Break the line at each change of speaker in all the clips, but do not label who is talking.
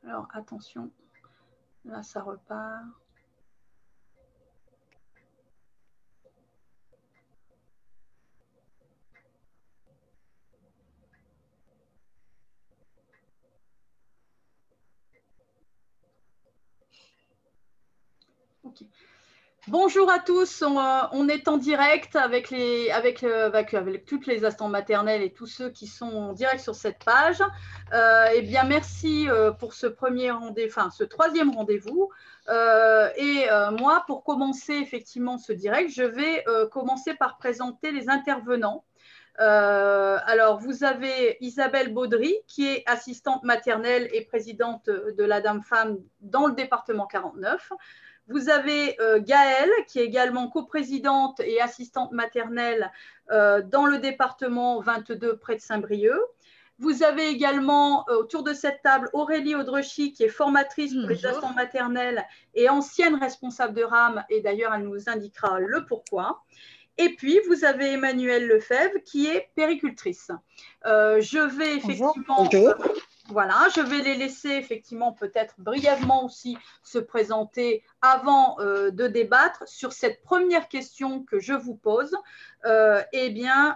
Alors, attention, là, ça repart. Ok. Bonjour à tous, on est en direct avec toutes les assistantes maternelles et tous ceux qui sont en direct sur cette page. Eh bien, merci pour ce premier rendez-vous, enfin ce troisième rendez-vous. Moi, pour commencer effectivement ce direct, je vais commencer par présenter les intervenants. Alors, vous avez Isabelle Baudry, qui est assistante maternelle et présidente de la Dame Femme dans le département 49. Vous avez Gaëlle, qui est également coprésidente et assistante maternelle dans le département 22 près de Saint-Brieuc. Vous avez également autour de cette table Aurélie Audrechy, qui est formatrice pour les assistantes maternelles et ancienne responsable de RAM, et d'ailleurs elle nous indiquera le pourquoi. Et puis, vous avez Emmanuelle Lefebvre, qui est péricultrice. Je vais effectivement... Voilà, je vais les laisser effectivement peut-être brièvement aussi se présenter avant de débattre sur cette première question que je vous pose. Eh bien,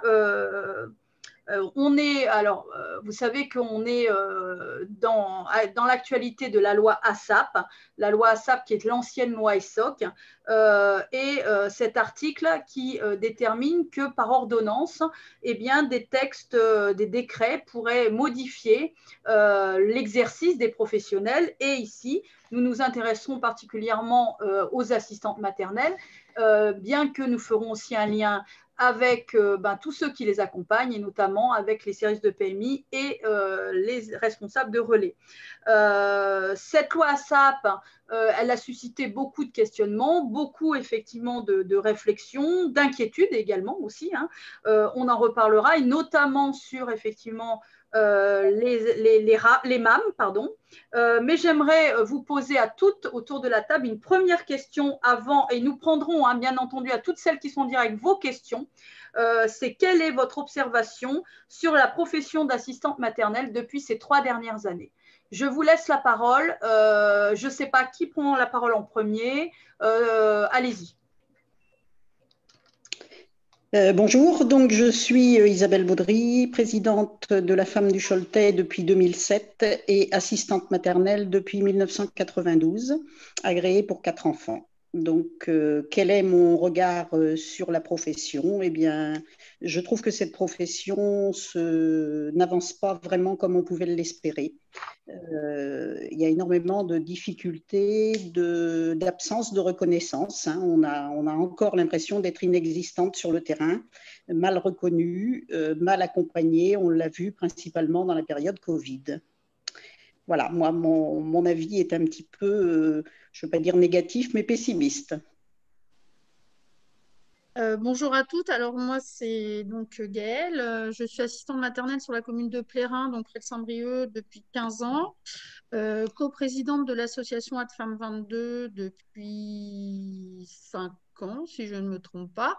vous savez qu'on est dans l'actualité de la loi ASAP, la loi ASAP qui est l'ancienne loi ESSOC, cet article qui détermine que par ordonnance, eh bien, des textes, des décrets pourraient modifier l'exercice des professionnels. Et ici, nous nous intéresserons particulièrement aux assistantes maternelles, bien que nous ferons aussi un lien avec tous ceux qui les accompagnent et notamment avec les services de PMI et les responsables de relais. Cette loi ASAP, elle a suscité beaucoup de questionnements, beaucoup effectivement de réflexions, d'inquiétudes également aussi. On en reparlera et notamment sur effectivement les MAM, pardon. Mais j'aimerais vous poser à toutes autour de la table une première question avant, et nous prendrons bien entendu à toutes celles qui sont en direct vos questions. C'est quelle est votre observation sur la profession d'assistante maternelle depuis ces 3 dernières années? Je vous laisse la parole. Je ne sais pas qui prend la parole en premier. Allez-y.
Bonjour, donc je suis Isabelle Baudry, présidente de la Femme du Choletais depuis 2007 et assistante maternelle depuis 1992, agréée pour 4 enfants. Donc, quel est mon regard sur la profession? Eh bien, je trouve que cette profession n'avance pas vraiment comme on pouvait l'espérer. Il y a énormément de difficultés, d'absence de reconnaissance. On a encore l'impression d'être inexistante sur le terrain, mal reconnue, mal accompagnée. On l'a vu principalement dans la période Covid. Voilà, moi, mon avis est un petit peu, je ne veux pas dire négatif, mais pessimiste.
Bonjour à toutes. Alors moi c'est donc Gaëlle. Je suis assistante maternelle sur la commune de Plérin, donc près de Saint-Brieuc depuis 15 ans. Coprésidente de l'association Ad Femmes 22 depuis 5 ans, si je ne me trompe pas.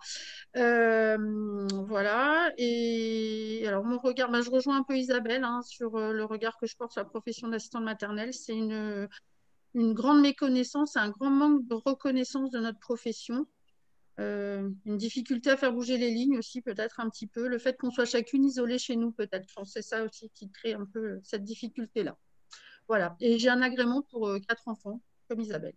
Voilà. Et alors mon regard, je rejoins un peu Isabelle sur le regard que je porte sur la profession d'assistante maternelle. C'est une grande méconnaissance, un grand manque de reconnaissance de notre profession. Une difficulté à faire bouger les lignes aussi, peut-être un petit peu. Le fait qu'on soit chacune isolée chez nous, peut-être. Je pense que c'est ça aussi qui crée un peu cette difficulté-là. Voilà. Et j'ai un agrément pour 4 enfants, comme Isabelle.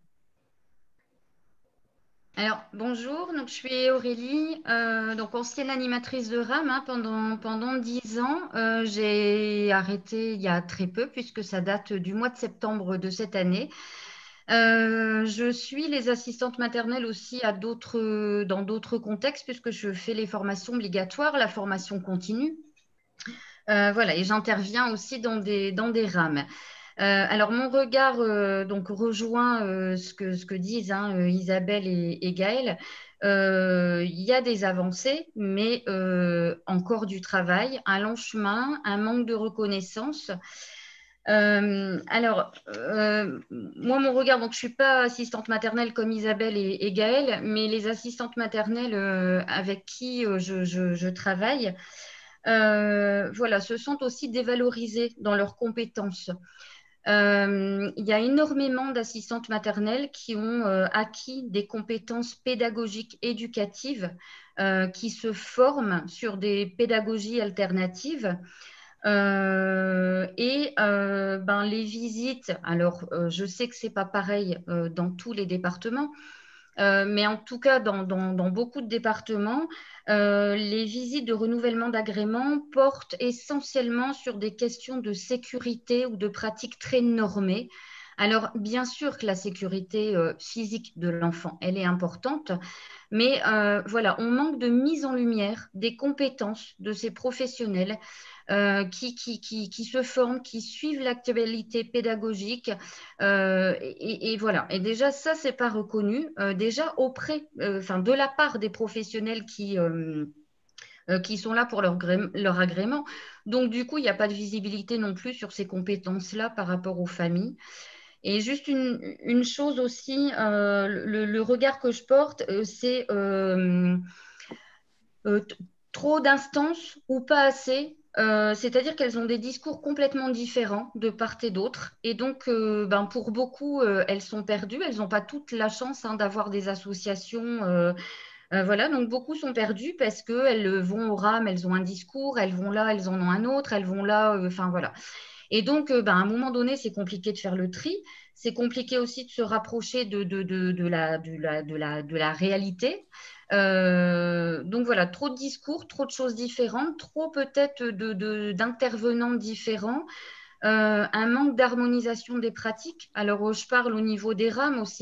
Alors, bonjour, donc je suis Aurélie, donc ancienne animatrice de RAM pendant 10 ans. J'ai arrêté il y a très peu, puisque ça date du mois de septembre de cette année. Je suis les assistantes maternelles aussi dans d'autres contextes, puisque je fais les formations obligatoires, la formation continue. Voilà, et j'interviens aussi dans des rames. Alors, mon regard donc rejoint ce que disent Isabelle et Gaëlle. Il y a des avancées, mais encore du travail, un long chemin, un manque de reconnaissance. Moi, mon regard, donc je ne suis pas assistante maternelle comme Isabelle et Gaëlle, mais les assistantes maternelles avec qui je travaille, voilà, se sentent aussi dévalorisées dans leurs compétences. Il y a énormément d'assistantes maternelles qui ont acquis des compétences pédagogiques éducatives qui se forment sur des pédagogies alternatives. Les visites, alors je sais que ce n'est pas pareil dans tous les départements, mais en tout cas dans beaucoup de départements, les visites de renouvellement d'agrément portent essentiellement sur des questions de sécurité ou de pratiques très normées. Alors, bien sûr que la sécurité physique de l'enfant, elle est importante, mais voilà, on manque de mise en lumière des compétences de ces professionnels qui se forment, qui suivent l'actualité pédagogique. Et voilà. Et déjà, ça, c'est pas reconnu. Déjà, de la part des professionnels qui sont là pour leur agrément. Donc, du coup, il n'y a pas de visibilité non plus sur ces compétences-là par rapport aux familles. Et juste une chose aussi, le regard que je porte, c'est trop d'instances ou pas assez. C'est-à-dire qu'elles ont des discours complètement différents de part et d'autre. Et donc, pour beaucoup, elles sont perdues. Elles n'ont pas toute la chance d'avoir des associations. Voilà, donc beaucoup sont perdues parce qu'elles vont au RAM, elles ont un discours, elles vont là, elles en ont un autre, elles vont là, voilà. Et donc, à un moment donné, c'est compliqué de faire le tri. C'est compliqué aussi de se rapprocher de la réalité. Donc voilà, trop de discours, trop de choses différentes, trop peut-être d'intervenants différents. Un manque d'harmonisation des pratiques. Alors, je parle au niveau des RAM aussi,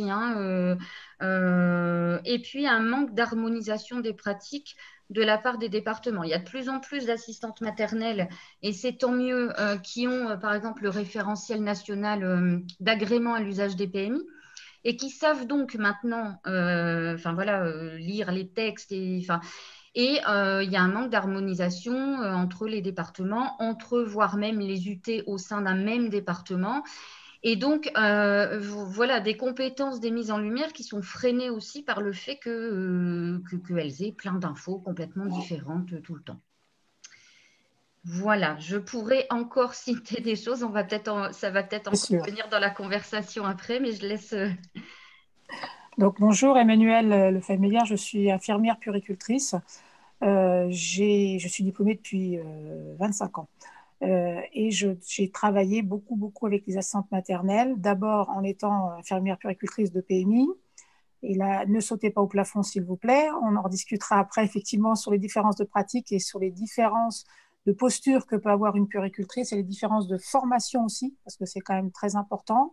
et puis un manque d'harmonisation des pratiques de la part des départements. Il y a de plus en plus d'assistantes maternelles, et c'est tant mieux, qui ont, par exemple, le référentiel national d'agrément à l'usage des PMI, et qui savent donc maintenant lire les textes. Et il y a un manque d'harmonisation entre les départements, voire même les UT au sein d'un même département. Et donc, voilà, des compétences, des mises en lumière qui sont freinées aussi par le fait qu'elles aient plein d'infos complètement différentes tout le temps. Voilà, je pourrais encore citer des choses. Ça va peut-être encore venir dans la conversation après, mais je laisse...
Donc, bonjour, Emmanuelle Lefebvre, je suis infirmière puéricultrice. Je suis diplômée depuis 25 ans. Et j'ai travaillé beaucoup avec les assistantes maternelles, d'abord en étant infirmière puéricultrice de PMI. Et là, ne sautez pas au plafond, s'il vous plaît. On en rediscutera après, effectivement, sur les différences de pratique et sur les différences de posture que peut avoir une puéricultrice et les différences de formation aussi, parce que c'est quand même très important.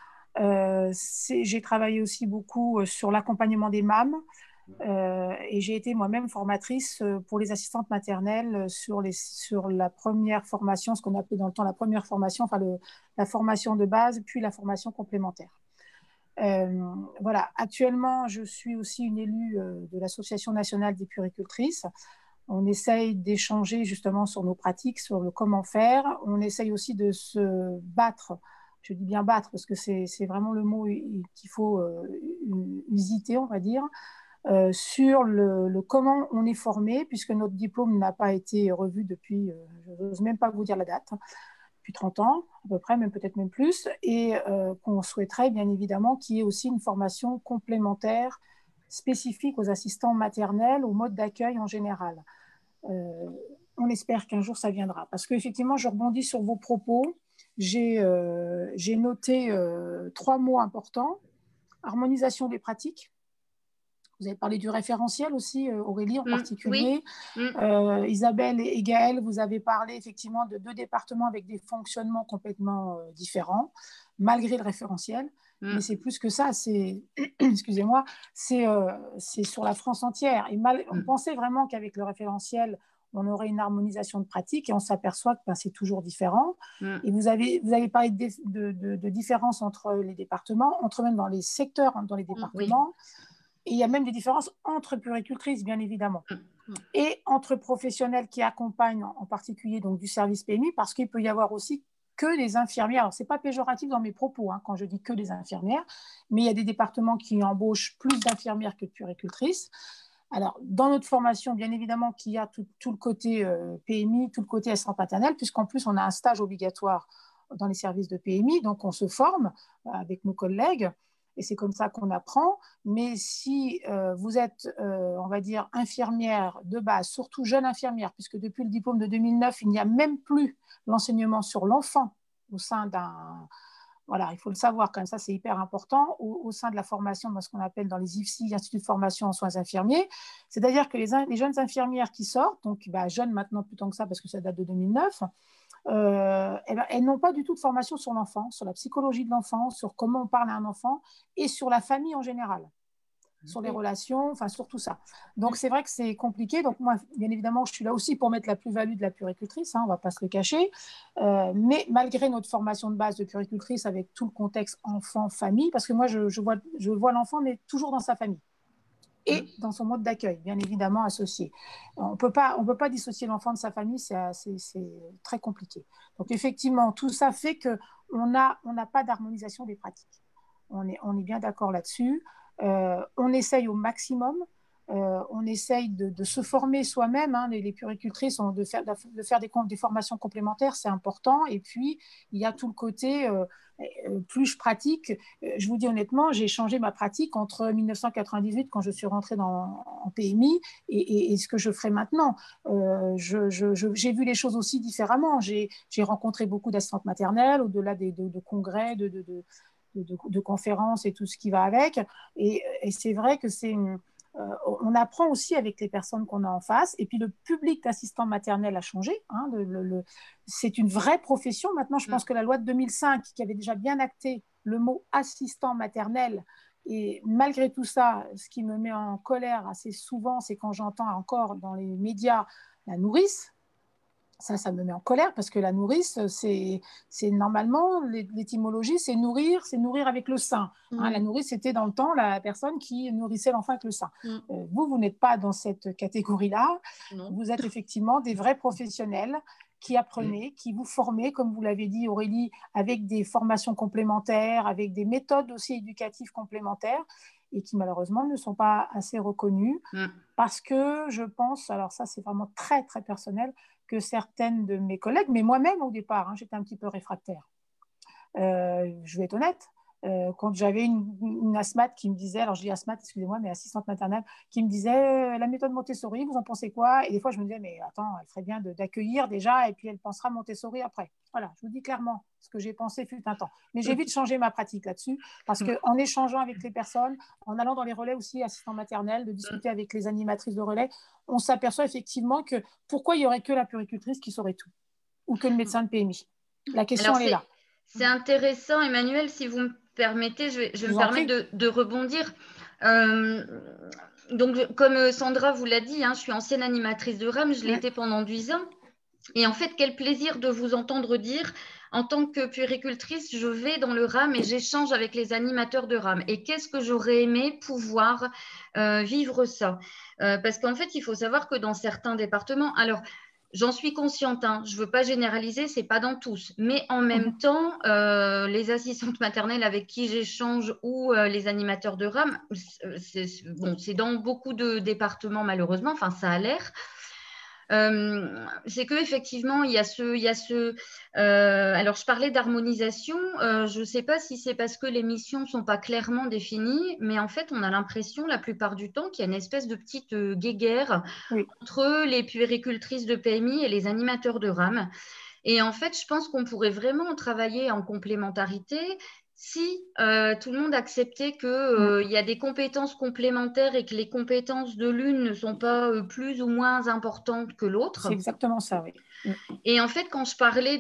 J'ai travaillé aussi beaucoup sur l'accompagnement des mamans. Et j'ai été moi-même formatrice pour les assistantes maternelles sur la première formation, ce qu'on appelait dans le temps la première formation, la formation de base, puis la formation complémentaire. Voilà. Actuellement, je suis aussi une élue de l'Association nationale des puéricultrices. On essaye d'échanger justement sur nos pratiques, sur le comment faire. On essaye aussi de se battre. Je dis bien battre parce que c'est vraiment le mot qu'il faut usiter, on va dire. Sur le comment on est formé, puisque notre diplôme n'a pas été revu depuis, je n'ose même pas vous dire la date, depuis 30 ans à peu près, même peut-être même plus, et qu'on souhaiterait bien évidemment qu'il y ait aussi une formation complémentaire spécifique aux assistants maternels, au mode d'accueil en général. On espère qu'un jour ça viendra, parce qu'effectivement, je rebondis sur vos propos. J'ai noté 3 mots importants: harmonisation des pratiques. Vous avez parlé du référentiel aussi, Aurélie en particulier. Oui. Isabelle et Gaëlle, vous avez parlé effectivement de 2 départements avec des fonctionnements complètement différents, malgré le référentiel. Mais c'est plus que ça, excusez-moi, c'est sur la France entière. Et on pensait vraiment qu'avec le référentiel, on aurait une harmonisation de pratiques, et on s'aperçoit que c'est toujours différent. Et vous avez parlé de différences entre les départements, même dans les secteurs, dans les départements. Oui. Et il y a même des différences entre puéricultrices, bien évidemment, et entre professionnels qui accompagnent, en particulier donc, du service PMI, parce qu'il peut y avoir aussi que des infirmières. Alors, ce n'est pas péjoratif dans mes propos quand je dis que des infirmières, mais il y a des départements qui embauchent plus d'infirmières que de puéricultrices. Alors, dans notre formation, bien évidemment, qu'il y a tout le côté PMI, tout le côté assistante maternelle, puisqu'en plus, on a un stage obligatoire dans les services de PMI. Donc, on se forme avec nos collègues et c'est comme ça qu'on apprend. Mais si vous êtes, on va dire, infirmière de base, surtout jeune infirmière, puisque depuis le diplôme de 2009, il n'y a même plus l'enseignement sur l'enfant au sein d'un... Voilà, il faut le savoir quand même, ça c'est hyper important, au sein de la formation, dans ce qu'on appelle dans les IFSI, Institut de formation en soins infirmiers. C'est-à-dire que les jeunes infirmières qui sortent, donc jeunes maintenant plus tant que ça parce que ça date de 2009, elles n'ont pas du tout de formation sur l'enfant, sur la psychologie de l'enfant, sur comment on parle à un enfant et sur la famille en général, sur les relations, enfin sur tout ça. Donc c'est vrai que c'est compliqué. Donc moi, bien évidemment, je suis là aussi pour mettre la plus-value de la puéricultrice, on ne va pas se le cacher. Mais malgré notre formation de base de puéricultrice avec tout le contexte enfant-famille, parce que moi je vois l'enfant mais toujours dans sa famille et dans son mode d'accueil, bien évidemment associé. On peut pas dissocier l'enfant de sa famille, c'est très compliqué. Donc effectivement, tout ça fait qu'on n'a pas d'harmonisation des pratiques. On est bien d'accord là-dessus. On essaye au maximum. On essaye de se former soi-même. Les puéricultrices, de faire des formations complémentaires, c'est important. Et puis, il y a tout le côté plus je pratique. Je vous dis honnêtement, j'ai changé ma pratique entre 1998, quand je suis rentrée en PMI, et ce que je ferai maintenant. J'ai vu les choses aussi différemment. J'ai rencontré beaucoup d'assistantes maternelles, au-delà de congrès, de conférences et tout ce qui va avec. Et c'est vrai que on apprend aussi avec les personnes qu'on a en face. Et puis, le public d'assistants maternels a changé. C'est une vraie profession. Maintenant, je pense que la loi de 2005, qui avait déjà bien acté le mot assistant maternel, et malgré tout ça, ce qui me met en colère assez souvent, c'est quand j'entends encore dans les médias la nourrice. Ça me met en colère parce que la nourrice, c'est normalement, l'étymologie, c'est nourrir avec le sein. La nourrice, c'était dans le temps la personne qui nourrissait l'enfant avec le sein. Vous n'êtes pas dans cette catégorie-là. Vous êtes effectivement des vrais professionnels qui apprenez, qui vous formez, comme vous l'avez dit Aurélie, avec des formations complémentaires, avec des méthodes aussi éducatives complémentaires et qui malheureusement ne sont pas assez reconnues parce que je pense, alors ça c'est vraiment très très personnel, que certaines de mes collègues, mais moi-même au départ, j'étais un petit peu réfractaire. Je vais être honnête, quand j'avais une asthmate qui me disait, alors je dis asthmate, excusez-moi, mais assistante maternelle, qui me disait la méthode Montessori, vous en pensez quoi? Et des fois je me disais, mais attends, elle ferait bien d'accueillir déjà, et puis elle pensera Montessori après. Voilà, je vous dis clairement ce que j'ai pensé fut un temps. Mais j'ai vite changé ma pratique là-dessus, parce qu'en échangeant avec les personnes, en allant dans les relais aussi, assistants maternels, de discuter avec les animatrices de relais, on s'aperçoit effectivement que pourquoi il n'y aurait que la puéricultrice qui saurait tout, ou que le médecin de PMI. La question, elle est là.
C'est intéressant, Emmanuelle, si vous me permettez, je vais me permettre de rebondir. Donc, comme Sandra vous l'a dit, je suis ancienne animatrice de RAM, je l'ai été pendant 10 ans. Et en fait, quel plaisir de vous entendre dire, en tant que puéricultrice, je vais dans le RAM et j'échange avec les animateurs de RAM. Et qu'est-ce que j'aurais aimé pouvoir vivre ça? Parce qu'en fait, il faut savoir que dans certains départements, alors, j'en suis consciente, je ne veux pas généraliser, ce n'est pas dans tous. Mais en même temps, les assistantes maternelles avec qui j'échange ou les animateurs de RAM, c'est dans beaucoup de départements malheureusement, enfin ça a l'air. C'est qu'effectivement, il y a alors, je parlais d'harmonisation. Je ne sais pas si c'est parce que les missions ne sont pas clairement définies, mais en fait, on a l'impression la plupart du temps qu'il y a une espèce de petite guéguerre entre les puéricultrices de PMI et les animateurs de RAM. Et en fait, je pense qu'on pourrait vraiment travailler en complémentarité si tout le monde acceptait qu'il y a des compétences complémentaires et que les compétences de l'une ne sont pas plus ou moins importantes que l'autre.
C'est exactement ça, oui.
Et en fait, quand je parlais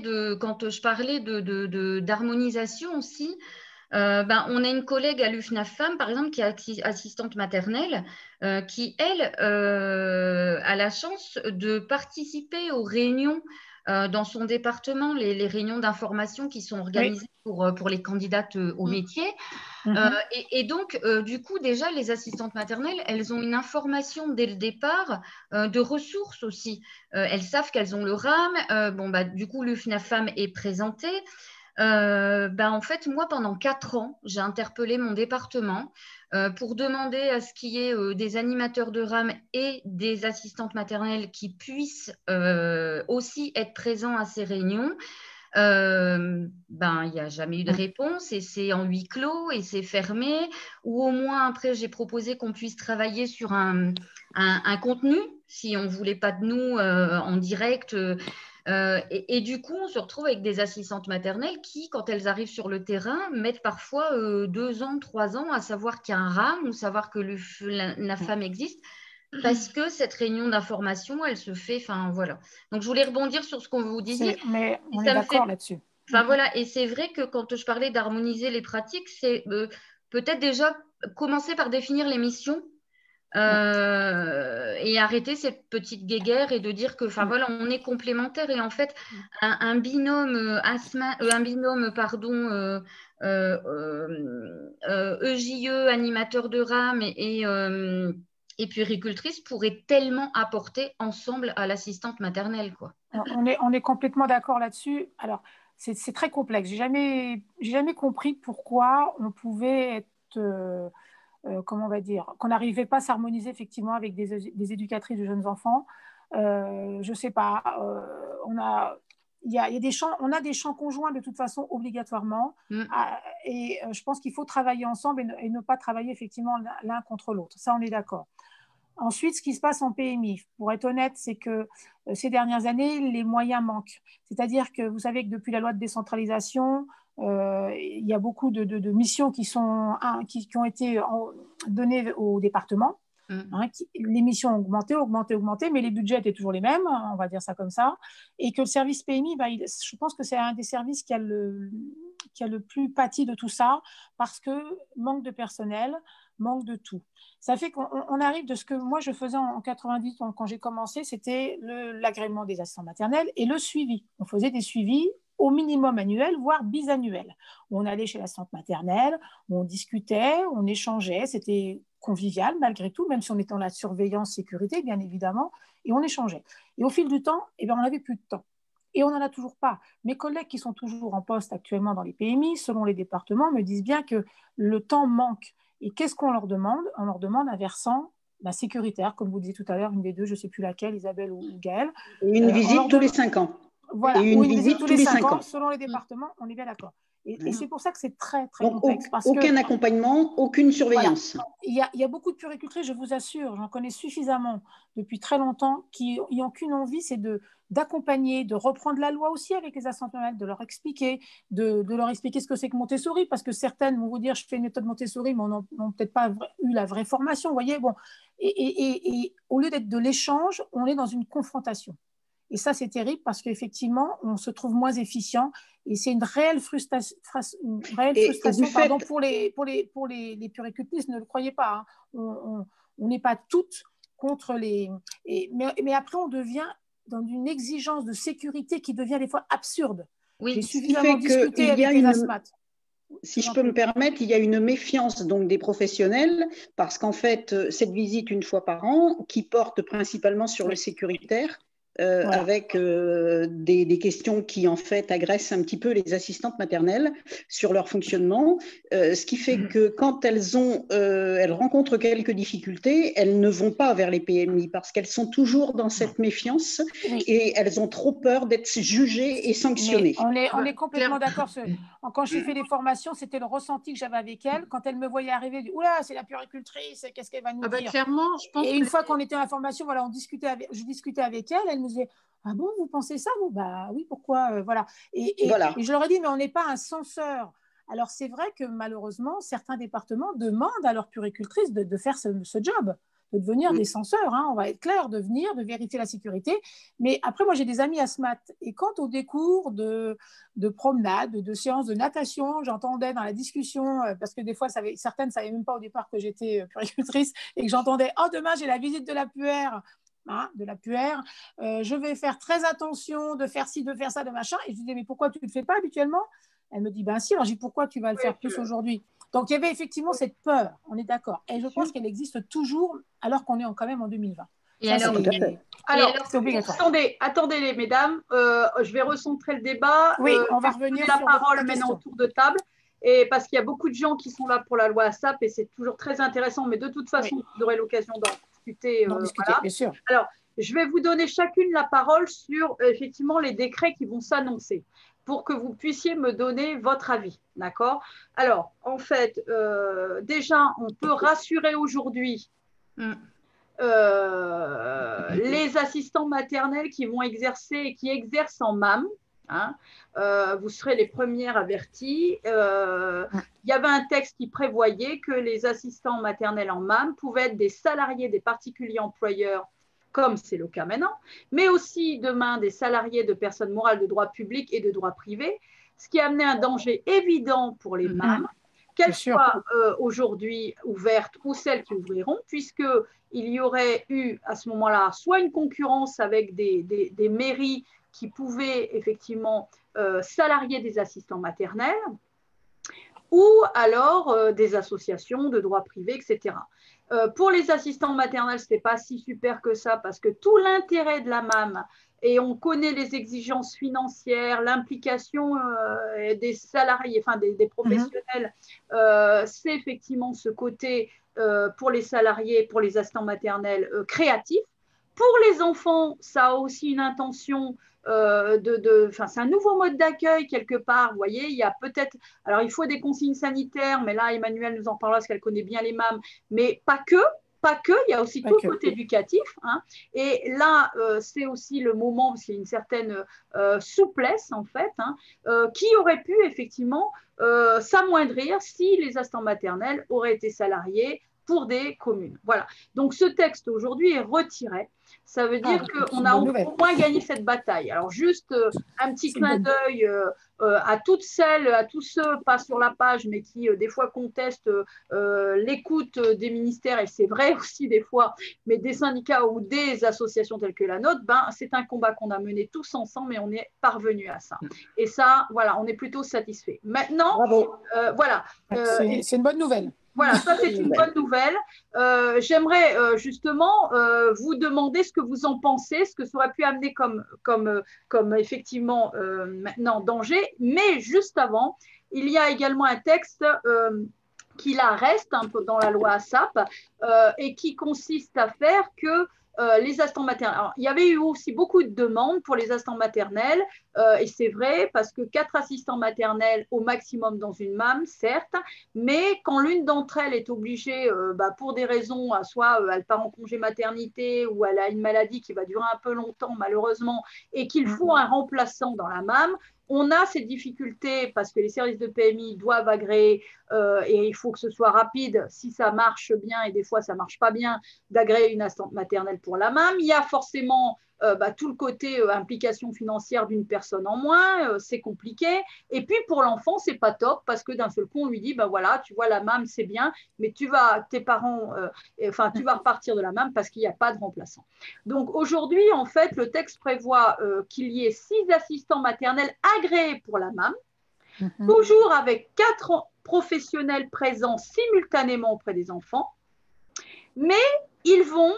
d'harmonisation aussi, on a une collègue à l'UFNAF Femmes, par exemple, qui est assistante maternelle, qui, elle, a la chance de participer aux réunions dans son département, les réunions d'information qui sont organisées pour les candidates au métier. Et donc, du coup, déjà, les assistantes maternelles, elles ont une information dès le départ de ressources aussi. Elles savent qu'elles ont le RAM. Du coup, l'UFNAF Femmes est présenté. En fait, moi, pendant 4 ans, j'ai interpellé mon département pour demander à ce qu'il y ait des animateurs de RAM et des assistantes maternelles qui puissent aussi être présents à ces réunions. il n'y a jamais eu de réponse et c'est en huis clos et c'est fermé. Ou au moins, après, j'ai proposé qu'on puisse travailler sur un contenu, si on ne voulait pas de nous en direct. Et du coup, on se retrouve avec des assistantes maternelles qui, quand elles arrivent sur le terrain, mettent parfois 2 ans, 3 ans à savoir qu'il y a un RAM ou savoir que la femme existe. Parce que cette réunion d'information, elle se fait, enfin voilà. Donc, je voulais rebondir sur ce qu'on vous disait.
Mais on est d'accord là-dessus.
Enfin voilà, et c'est vrai que quand je parlais d'harmoniser les pratiques, c'est peut-être déjà commencer par définir les missions et arrêter cette petite guéguerre et de dire que, enfin voilà, on est complémentaires et en fait, un binôme EJE, animateur de RAM et puéricultrice pourrait tellement apporter ensemble à l'assistante maternelle, quoi.
On est complètement d'accord là-dessus. Alors, c'est très complexe. J'ai jamais compris pourquoi on pouvait être, comment on va dire, qu'on n'arrivait pas à s'harmoniser effectivement avec des éducatrices de jeunes enfants. Je sais pas. On a des champs conjoints de toute façon obligatoirement. Et je pense qu'il faut travailler ensemble et ne pas travailler effectivement l'un contre l'autre. Ça, on est d'accord. Ensuite, ce qui se passe en PMI, pour être honnête, c'est que ces dernières années, les moyens manquent. C'est-à-dire que vous savez que depuis la loi de décentralisation, il y a beaucoup de missions qui ont été données aux départements. Les missions ont augmenté, mais les budgets étaient toujours les mêmes, on va dire ça comme ça. Et que le service PMI, je pense que c'est un des services qui a le plus pâti de tout ça, parce que manque de personnel, manque de tout. Ça fait qu'on arrive de ce que moi je faisais en 90 quand j'ai commencé, c'était l'agrément des assistants maternels et le suivi. On faisait des suivis au minimum annuels, voire bisannuels. On allait chez l'assistante maternelle, on discutait, on échangeait, c'était convivial malgré tout, même si on était dans la surveillance sécurité, bien évidemment, et on échangeait. Et au fil du temps, on n'avait plus de temps. Et on n'en a toujours pas. Mes collègues qui sont toujours en poste actuellement dans les PMI, selon les départements, me disent bien que le temps manque. Et qu'est-ce qu'on leur demande? On leur demande un versant sécuritaire, comme vous disiez tout à l'heure, une des deux, je ne sais plus laquelle, Isabelle ou Gaëlle.
Une visite tous les 5 ans.
Voilà,
et une visite tous les 5 ans.
Selon les départements, on est bien d'accord. Et c'est pour ça que c'est très, très
Donc,
complexe.
aucun accompagnement, aucune surveillance.
Voilà. Il y a beaucoup de puéricultrices, je vous assure, j'en connais suffisamment depuis très longtemps, qui n'ont qu'une envie, c'est d'accompagner, de reprendre la loi aussi avec les assistantes maternelles, de leur expliquer, de leur expliquer ce que c'est que Montessori, parce que certaines vont vous dire, je fais une méthode Montessori, mais n'ont peut-être pas eu la vraie formation, vous voyez. Bon. Et au lieu d'être de l'échange, on est dans une confrontation. Et ça, c'est terrible parce qu'effectivement, on se trouve moins efficient et c'est une réelle frustration pour les puéricultrices, ne le croyez pas. Hein. On n'est pas toutes contre les… Mais après, on devient dans une exigence de sécurité qui devient des fois absurde.
Oui.
J'ai suffisamment discuté avec les asthmates.
Si je peux me permettre, il y a une méfiance donc des professionnels parce qu'en fait, cette visite une fois par an qui porte principalement sur le sécuritaire, voilà. Avec des questions qui en fait agressent un petit peu les assistantes maternelles sur leur fonctionnement, ce qui fait que quand elles rencontrent quelques difficultés, elles ne vont pas vers les PMI parce qu'elles sont toujours dans cette méfiance et elles ont trop peur d'être jugées et sanctionnées.
Mais on est complètement d'accord. Quand j'ai fait les formations, c'était le ressenti que j'avais avec elles. Quand elles me voyaient arriver, je dis, oula, c'est la puéricultrice, qu'est-ce qu'elle va nous dire?
Clairement, je pense.
Et une fois qu'on était en formation, voilà, je discutais avec elle. Elle nous disait, ah bon, vous pensez ça? Bon, bah oui, pourquoi? Voilà. Et je leur ai dit, mais on n'est pas un censeur. Alors, c'est vrai que malheureusement, certains départements demandent à leurs puéricultrices de faire ce job, de devenir des censeurs, hein, on va être clair, de vérifier la sécurité. Mais après, moi, j'ai des amis asthmates. Et quand au décours de promenade, de séances de natation, j'entendais dans la discussion, parce que des fois, certaines ne savaient même pas au départ que j'étais puéricultrice, et que j'entendais, oh, demain, j'ai la visite de la puère. Je vais faire très attention de faire ci, de faire ça, de machin. Et je lui disais, mais pourquoi tu ne le fais pas habituellement? Elle me dit, ben si. Alors je dis, pourquoi tu vas le faire plus aujourd'hui? Donc il y avait effectivement cette peur, on est d'accord. Et je pense qu'elle existe toujours alors qu'on est quand même en 2020.
C'est obligatoire. Attendez les mesdames, je vais recentrer le débat.
Oui, on va revenir
sur la parole maintenant autour de table. Et parce qu'il y a beaucoup de gens qui sont là pour la loi ASAP et c'est toujours très intéressant, mais de toute façon, vous aurez l'occasion d'en discuter.
Bien sûr.
Alors, Je vais vous donner chacune la parole sur effectivement les décrets qui vont s'annoncer pour que vous puissiez me donner votre avis. D'accord? Alors, en fait, déjà, on peut rassurer aujourd'hui les assistants maternels qui vont exercer et qui exercent en MAM. Hein, vous serez les premières averties. Il y avait un texte qui prévoyait que les assistants maternels en MAM pouvaient être des salariés des particuliers employeurs, comme c'est le cas maintenant, mais aussi demain des salariés de personnes morales de droit public et de droit privé, ce qui amenait un danger évident pour les MAM, qu'elles soient aujourd'hui ouvertes ou celles qui ouvriront, puisqu'il y aurait eu à ce moment-là soit une concurrence avec des mairies qui pouvaient effectivement salarier des assistants maternels, ou alors des associations de droit privé, etc. Pour les assistants maternels, ce n'était pas si super que ça, parce que tout l'intérêt de la MAM, et on connaît les exigences financières, l'implication des salariés, enfin des professionnels, c'est effectivement ce côté pour les salariés, pour les assistants maternels créatif. Pour les enfants, ça a aussi une intention c'est un nouveau mode d'accueil quelque part, vous voyez, il y a peut-être, alors il faut des consignes sanitaires, mais là Emmanuelle nous en parlera parce qu'elle connaît bien les MAM, mais pas que, il y a aussi tout le côté éducatif, hein, et là c'est aussi le moment, parce qu'il y a une certaine souplesse en fait, hein, qui aurait pu effectivement s'amoindrir si les assistants maternels auraient été salariés pour des communes. Voilà. Donc, ce texte aujourd'hui est retiré. Ça veut dire qu'on a au moins gagné cette bataille. Alors, juste un petit clin d'œil à toutes celles, à tous ceux, pas sur la page, mais qui des fois contestent l'écoute des ministères, et c'est vrai aussi des fois, mais des syndicats ou des associations telles que la nôtre, c'est un combat qu'on a mené tous ensemble et on est parvenu à ça. Et ça, voilà, on est plutôt satisfait. Maintenant, voilà.
C'est une bonne nouvelle.
Voilà, ça c'est une bonne nouvelle. J'aimerais justement vous demander ce que vous en pensez, ce que ça aurait pu amener comme effectivement maintenant danger. Mais juste avant, il y a également un texte qui là reste un peu dans la loi ASAP et qui consiste à faire que les assistants maternels. Alors, il y avait eu aussi beaucoup de demandes pour les assistants maternels, et c'est vrai, parce que 4 assistants maternels au maximum dans une MAM, certes, mais quand l'une d'entre elles est obligée, pour des raisons, soit elle part en congé maternité ou elle a une maladie qui va durer un peu longtemps, malheureusement, et qu'il faut un remplaçant dans la MAM, on a ces difficultés parce que les services de PMI doivent agréer et il faut que ce soit rapide si ça marche bien et des fois ça ne marche pas bien d'agréer une assistante maternelle pour la MAM. Il y a forcément tout le côté implication financière d'une personne en moins, c'est compliqué. Et puis pour l'enfant, c'est pas top parce que d'un seul coup, on lui dit, voilà, tu vois, la MAM, c'est bien, mais tes parents, tu vas repartir de la MAM parce qu'il n'y a pas de remplaçant. Donc aujourd'hui, en fait, le texte prévoit qu'il y ait 6 assistants maternels agréés pour la MAM, toujours avec 4 professionnels présents simultanément auprès des enfants, mais ils vont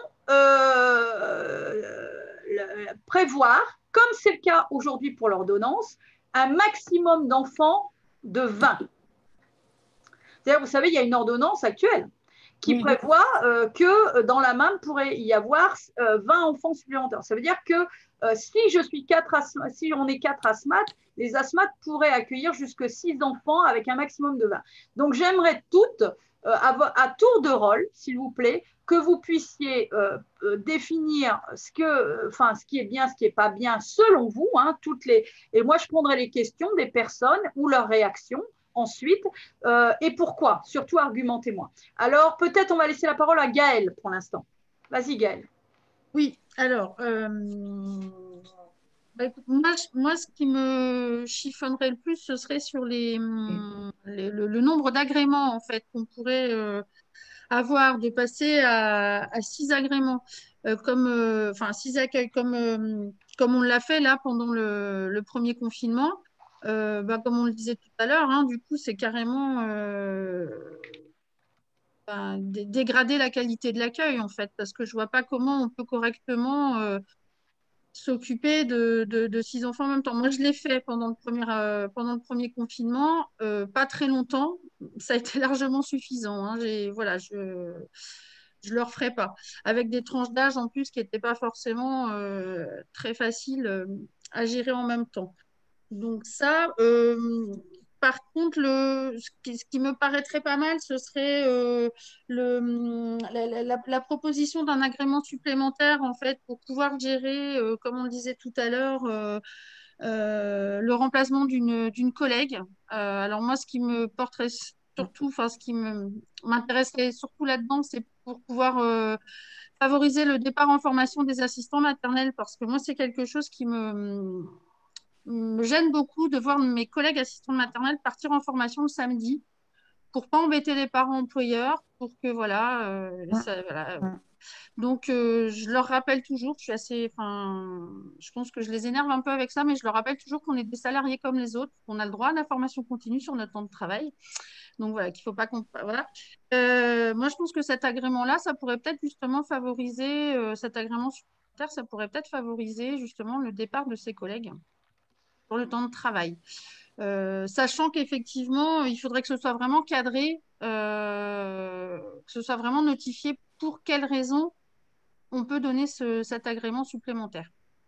prévoir, comme c'est le cas aujourd'hui pour l'ordonnance, un maximum d'enfants de 20. C'est-à-dire, vous savez, il y a une ordonnance actuelle qui prévoit que dans la MAM, pourrait y avoir 20 enfants supplémentaires. Ça veut dire que si on est 4 asthmates, les asthmates pourraient accueillir jusque 6 enfants avec un maximum de 20. Donc, j'aimerais toutes, à tour de rôle, s'il vous plaît, que vous puissiez définir ce qui est bien, ce qui n'est pas bien, selon vous, hein, et moi, je prendrai les questions des personnes ou leurs réactions ensuite, et pourquoi, surtout argumentez-moi. Alors, peut-être on va laisser la parole à Gaëlle pour l'instant. Vas-y, Gaëlle.
Oui, alors, écoute, moi, ce qui me chiffonnerait le plus, ce serait sur le nombre d'agréments, en fait, qu'on pourrait avoir, de passer à 6 agréments, 6 accueils, comme on l'a fait là pendant le premier confinement. Comme on le disait tout à l'heure, hein, du coup, c'est carrément dégrader la qualité de l'accueil, en fait, parce que je ne vois pas comment on peut correctement s'occuper de 6 enfants en même temps. Moi, je l'ai fait pendant le premier confinement, pas très longtemps. Ça a été largement suffisant. Hein. je le referai pas. Avec des tranches d'âge en plus qui n'étaient pas forcément très faciles à gérer en même temps. Donc ça, par contre, ce qui me paraîtrait pas mal, ce serait la proposition d'un agrément supplémentaire, en fait, pour pouvoir gérer, comme on le disait tout à l'heure, le remplacement d'une collègue. Alors moi, ce qui me porterait surtout, enfin, ce qui m'intéresserait surtout là-dedans, c'est pour pouvoir favoriser le départ en formation des assistants maternels, parce que moi, c'est quelque chose qui me gêne beaucoup de voir mes collègues assistants maternels partir en formation le samedi pour pas embêter les parents employeurs, pour que voilà, voilà. Donc je leur rappelle toujours, je suis assez, enfin, je pense que je les énerve un peu avec ça, mais je leur rappelle toujours qu'on est des salariés comme les autres, qu'on a le droit à la formation continue sur notre temps de travail. Donc voilà, qu'il faut pas qu'on, voilà. Moi je pense que cet agrément-là, ça pourrait peut-être justement favoriser cet agrément supplémentaire, ça pourrait peut-être favoriser justement le départ de ses collègues pour le temps de travail. Sachant qu'effectivement, il faudrait que ce soit vraiment cadré, que ce soit vraiment notifié pour quelles raisons on peut donner cet agrément supplémentaire.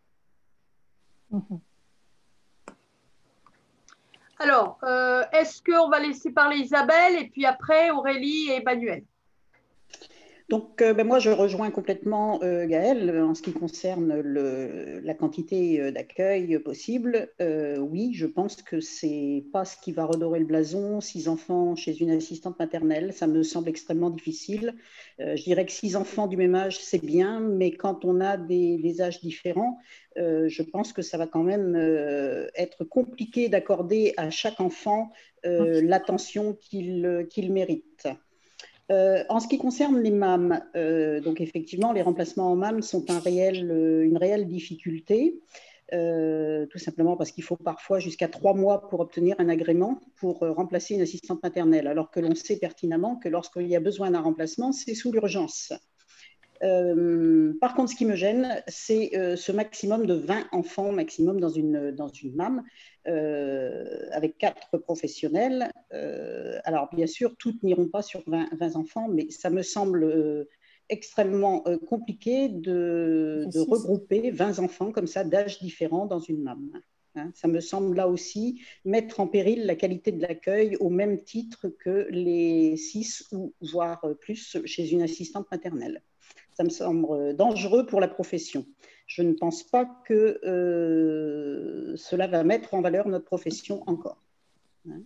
Alors, est-ce qu'on va laisser parler Isabelle et puis après Aurélie et Emmanuel?
Donc, moi, je rejoins complètement Gaëlle en ce qui concerne la quantité d'accueil possible. Oui, je pense que ce n'est pas ce qui va redorer le blason. 6 enfants chez une assistante maternelle, ça me semble extrêmement difficile. Je dirais que 6 enfants du même âge, c'est bien, mais quand on a des âges différents, je pense que ça va quand même être compliqué d'accorder à chaque enfant l'attention qu'il mérite. En ce qui concerne les MAM, donc effectivement, les remplacements en MAM sont une réelle difficulté, tout simplement parce qu'il faut parfois jusqu'à 3 mois pour obtenir un agrément pour remplacer une assistante maternelle, alors que l'on sait pertinemment que lorsqu'il y a besoin d'un remplacement, c'est sous l'urgence. Par contre, ce qui me gêne, c'est ce maximum de 20 enfants maximum dans une MAM, avec 4 professionnels. Alors, bien sûr, toutes n'iront pas sur 20 enfants, mais ça me semble extrêmement compliqué de regrouper 20 enfants comme ça, d'âges différents dans une MAM. Hein, ça me semble là aussi mettre en péril la qualité de l'accueil au même titre que les 6 ou voire plus chez une assistante maternelle. Ça me semble dangereux pour la profession. Je ne pense pas que cela va mettre en valeur notre profession encore. Hein?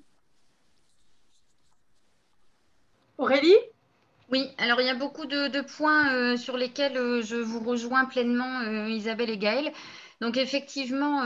Aurélie?
Oui, alors il y a beaucoup de points sur lesquels je vous rejoins pleinement, Isabelle et Gaëlle. Donc effectivement,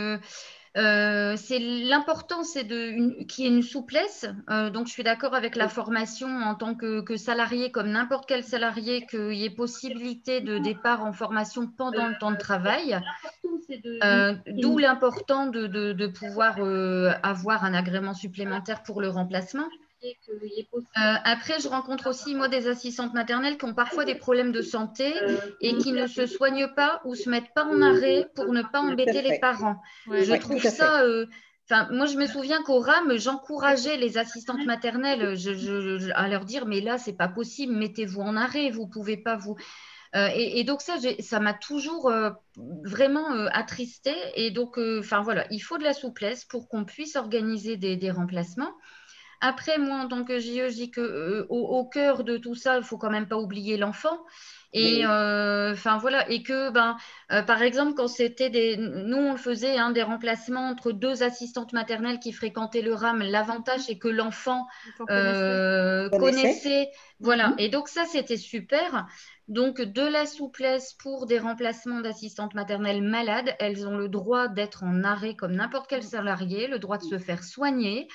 l'important, c'est qu'il y ait une souplesse. Donc je suis d'accord avec la formation en tant que salarié, comme n'importe quel salarié, qu'il y ait possibilité de départ en formation pendant le temps de travail. D'où l'important de pouvoir avoir un agrément supplémentaire pour le remplacement. Après, je rencontre aussi, moi, des assistantes maternelles qui ont parfois des problèmes de santé et qui ne se soignent pas ou se mettent pas en arrêt pour ne pas embêter les parents.
Ouais,
je trouve ça… moi, je me souviens qu'au RAM, j'encourageais les assistantes maternelles à leur dire, mais là, c'est pas possible, mettez-vous en arrêt, vous pouvez pas vous… et donc ça m'a toujours vraiment attristée. Et donc, voilà, il faut de la souplesse pour qu'on puisse organiser des remplacements. Après, moi, en tant que JE, je dis qu'au cœur de tout ça, il ne faut quand même pas oublier l'enfant. Et voilà, et que, par exemple, quand c'était nous, on faisait des remplacements entre 2 assistantes maternelles qui fréquentaient le RAM. L'avantage, c'est que l'enfant connaissait. Voilà, et donc ça, c'était super. Donc, de la souplesse pour des remplacements d'assistantes maternelles malades. Elles ont le droit d'être en arrêt comme n'importe quel salarié, le droit de se faire soigner.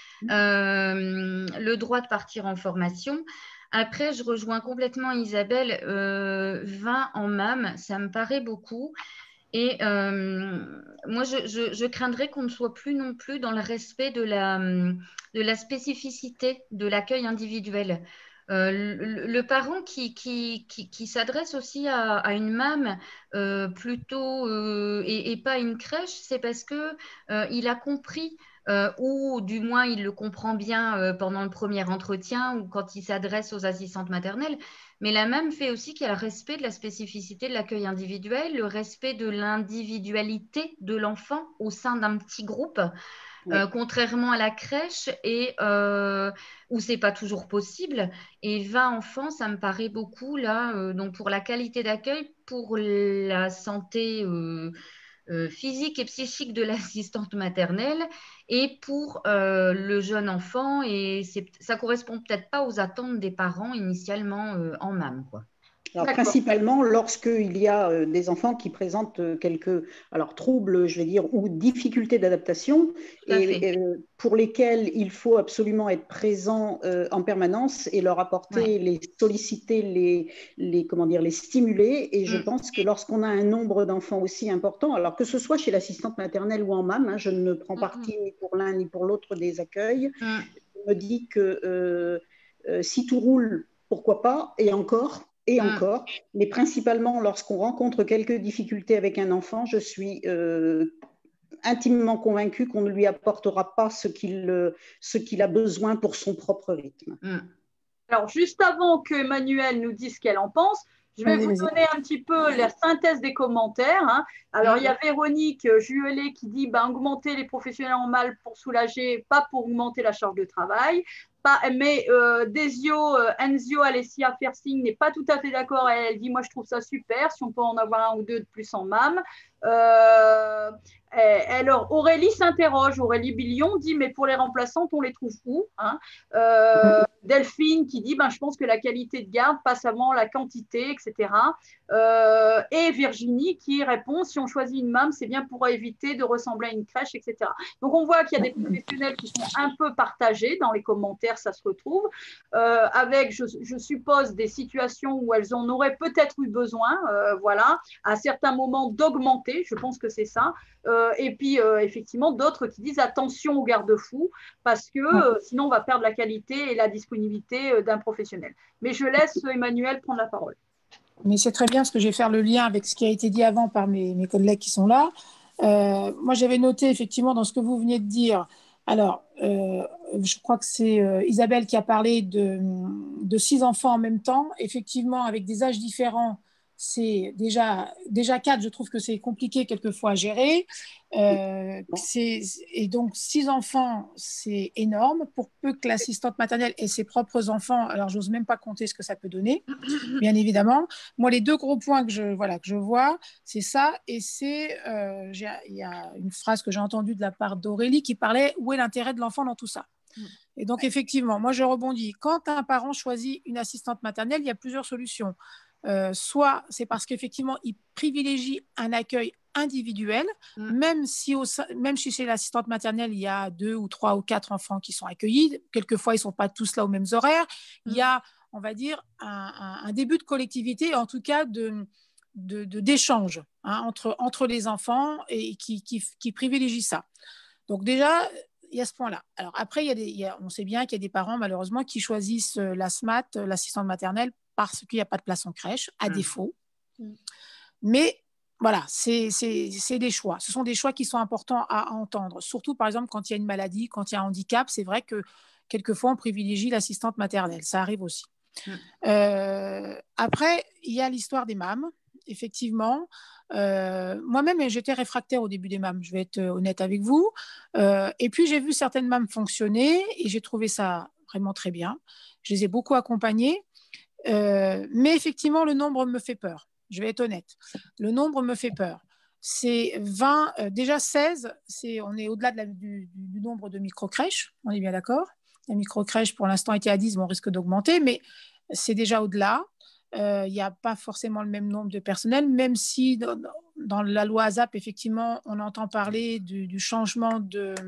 Le droit de partir en formation. Après, je rejoins complètement Isabelle, 20 en MAM, ça me paraît beaucoup. Et moi, je craindrais qu'on ne soit plus non plus dans le respect de la spécificité de l'accueil individuel. Le parent qui s'adresse aussi à une MAM plutôt et pas une crèche, c'est parce qu'il a compris ou du moins il le comprend bien pendant le premier entretien ou quand il s'adresse aux assistantes maternelles. Mais la MAM fait aussi qu'il y a le respect de la spécificité de l'accueil individuel, le respect de l'individualité de l'enfant au sein d'un petit groupe.
Oui.
Contrairement à la crèche où c'est pas toujours possible. Et 20 enfants, ça me paraît beaucoup là. Donc pour la qualité d'accueil, pour la santé physique et psychique de l'assistante maternelle et pour le jeune enfant. Et ça correspond peut-être pas aux attentes des parents initialement en MAM, quoi.
Alors, principalement lorsqu'il y a des enfants qui présentent quelques troubles, je vais dire, ou difficultés d'adaptation, et pour lesquels il faut absolument être présent en permanence et leur apporter, les solliciter, les stimuler. Et je pense que lorsqu'on a un nombre d'enfants aussi important, alors que ce soit chez l'assistante maternelle ou en MAM, hein, je ne prends parti ni pour l'un ni pour l'autre des accueils, je me dis que si tout roule, pourquoi pas, et encore, mais principalement lorsqu'on rencontre quelques difficultés avec un enfant, je suis intimement convaincue qu'on ne lui apportera pas ce qu'il a besoin pour son propre rythme.
Alors, juste avant que Emmanuelle nous dise ce qu'elle en pense, je vais vous donner un petit peu la synthèse des commentaires. Hein. Alors, il y a Véronique Juelet qui dit augmenter les professionnels en mal pour soulager, pas pour augmenter la charge de travail. Mais Enzio Alessia Fersing n'est pas tout à fait d'accord. Elle dit, moi, je trouve ça super, si on peut en avoir un ou deux de plus en MAM. Alors, Aurélie s'interroge. Aurélie Billion dit, mais pour les remplaçantes, on les trouve où, hein? Delphine qui dit, je pense que la qualité de garde passe avant la quantité, etc. Et Virginie qui répond, si on choisit une MAM, c'est bien pour éviter de ressembler à une crèche, etc. Donc, on voit qu'il y a des professionnels qui sont un peu partagés dans les commentaires, ça se retrouve, avec, je suppose, des situations où elles en auraient peut-être eu besoin, à certains moments d'augmenter, je pense que c'est ça, et puis effectivement d'autres qui disent attention aux garde-fous parce que sinon on va perdre la qualité et la disponibilité d'un professionnel. Mais je laisse Emmanuelle prendre la parole.
Mais c'est très bien parce que je vais faire le lien avec ce qui a été dit avant par mes collègues qui sont là. Moi, j'avais noté effectivement dans ce que vous venez de dire. Alors, je crois que c'est Isabelle qui a parlé de 6 enfants en même temps. Effectivement, avec des âges différents, c'est déjà 4, je trouve que c'est compliqué quelquefois à gérer. Et donc, 6 enfants, c'est énorme. Pour peu que l'assistante maternelle ait ses propres enfants, alors j'ose même pas compter ce que ça peut donner, bien évidemment. Moi, les 2 gros points que je vois, c'est ça. Et il y a une phrase que j'ai entendue de la part d'Aurélie qui parlait « Où est l'intérêt de l'enfant dans tout ça ?» Et donc, effectivement, moi, je rebondis. Quand un parent choisit une assistante maternelle, il y a plusieurs solutions. Soit c'est parce qu'effectivement, il privilégie un accueil individuel, même si chez l'assistante maternelle, il y a 2 ou 3 ou 4 enfants qui sont accueillis. Quelquefois, ils ne sont pas tous là aux mêmes horaires. Il y a, on va dire, un début de collectivité, en tout cas d'échange entre les enfants et qui privilégie ça. Donc déjà, il y a ce point-là. Alors après, on sait bien qu'il y a des parents, malheureusement, qui choisissent l'ASMAT, l'assistante maternelle, parce qu'il n'y a pas de place en crèche, à défaut. Mais voilà, c'est des choix. Ce sont des choix qui sont importants à entendre. Surtout, par exemple, quand il y a une maladie, quand il y a un handicap, c'est vrai que quelquefois, on privilégie l'assistante maternelle. Ça arrive aussi. Après, il y a l'histoire des MAM. Effectivement, moi-même, j'étais réfractaire au début des MAM, je vais être honnête avec vous. Et puis, j'ai vu certaines MAM fonctionner et j'ai trouvé ça vraiment très bien. Je les ai beaucoup accompagnées. Mais effectivement, le nombre me fait peur. Je vais être honnête. Le nombre me fait peur. C'est 20, déjà 16, on est au-delà du nombre de micro-crèches, on est bien d'accord. La micro-crèche, pour l'instant, était à 10, mais on risque d'augmenter, mais c'est déjà au-delà. Il n'y a pas forcément le même nombre de personnel, même si dans la loi ASAP, effectivement, on entend parler du changement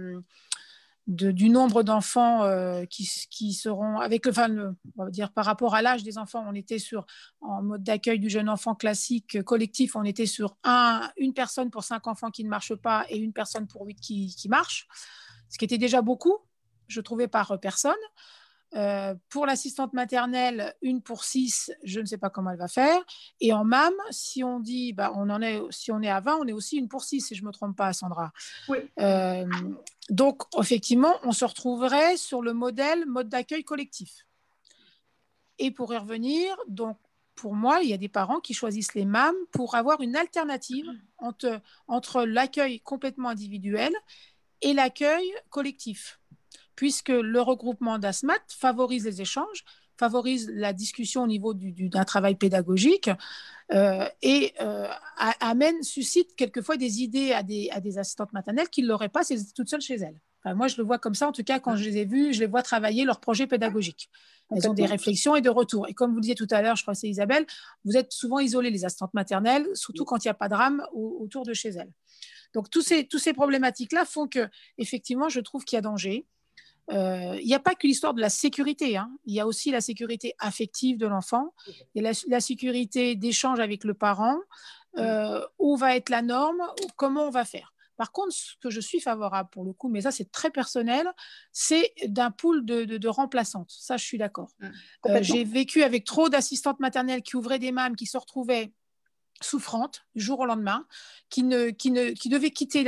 du nombre d'enfants qui seront on va dire par rapport à l'âge des enfants, on était en mode d'accueil du jeune enfant classique collectif, on était sur une personne pour 5 enfants qui ne marche pas et une personne pour 8 qui marche, ce qui était déjà beaucoup, je trouvais, par personne. Pour l'assistante maternelle, 1 pour 6, je ne sais pas comment elle va faire. Et en MAM, si on dit, si on est à 20, on est aussi 1 pour 6, si je ne me trompe pas, Sandra.
Oui.
Donc, effectivement, on se retrouverait sur le mode d'accueil collectif. Et pour y revenir, donc, pour moi, il y a des parents qui choisissent les MAM pour avoir une alternative entre l'accueil complètement individuel et l'accueil collectif, puisque le regroupement d'ASMAT favorise les échanges, favorise la discussion au niveau d'un travail pédagogique et suscite quelquefois des idées à des assistantes maternelles qui ne l'auraient pas si elles étaient toutes seules chez elles. Enfin, moi, je le vois comme ça, en tout cas, quand je les ai vues, je les vois travailler leur projet pédagogique. Elles ont des réflexions et des retours. Et comme vous le disiez tout à l'heure, je crois que c'est Isabelle, vous êtes souvent isolées, les assistantes maternelles, surtout quand il n'y a pas de drame autour de chez elles. Donc, toutes ces problématiques-là font qu'effectivement, je trouve qu'il y a danger. Il n'y a pas que l'histoire de la sécurité, hein. Il y a aussi la sécurité affective de l'enfant, il y a la sécurité d'échange avec le parent, où va être la norme, comment on va faire. Par contre, ce que je suis favorable pour le coup, mais ça c'est très personnel, c'est d'un pool de remplaçantes. Ça, je suis d'accord. J'ai vécu avec trop d'assistantes maternelles qui ouvraient des MAM, qui se retrouvaient souffrantes du jour au lendemain, qui devaient quitter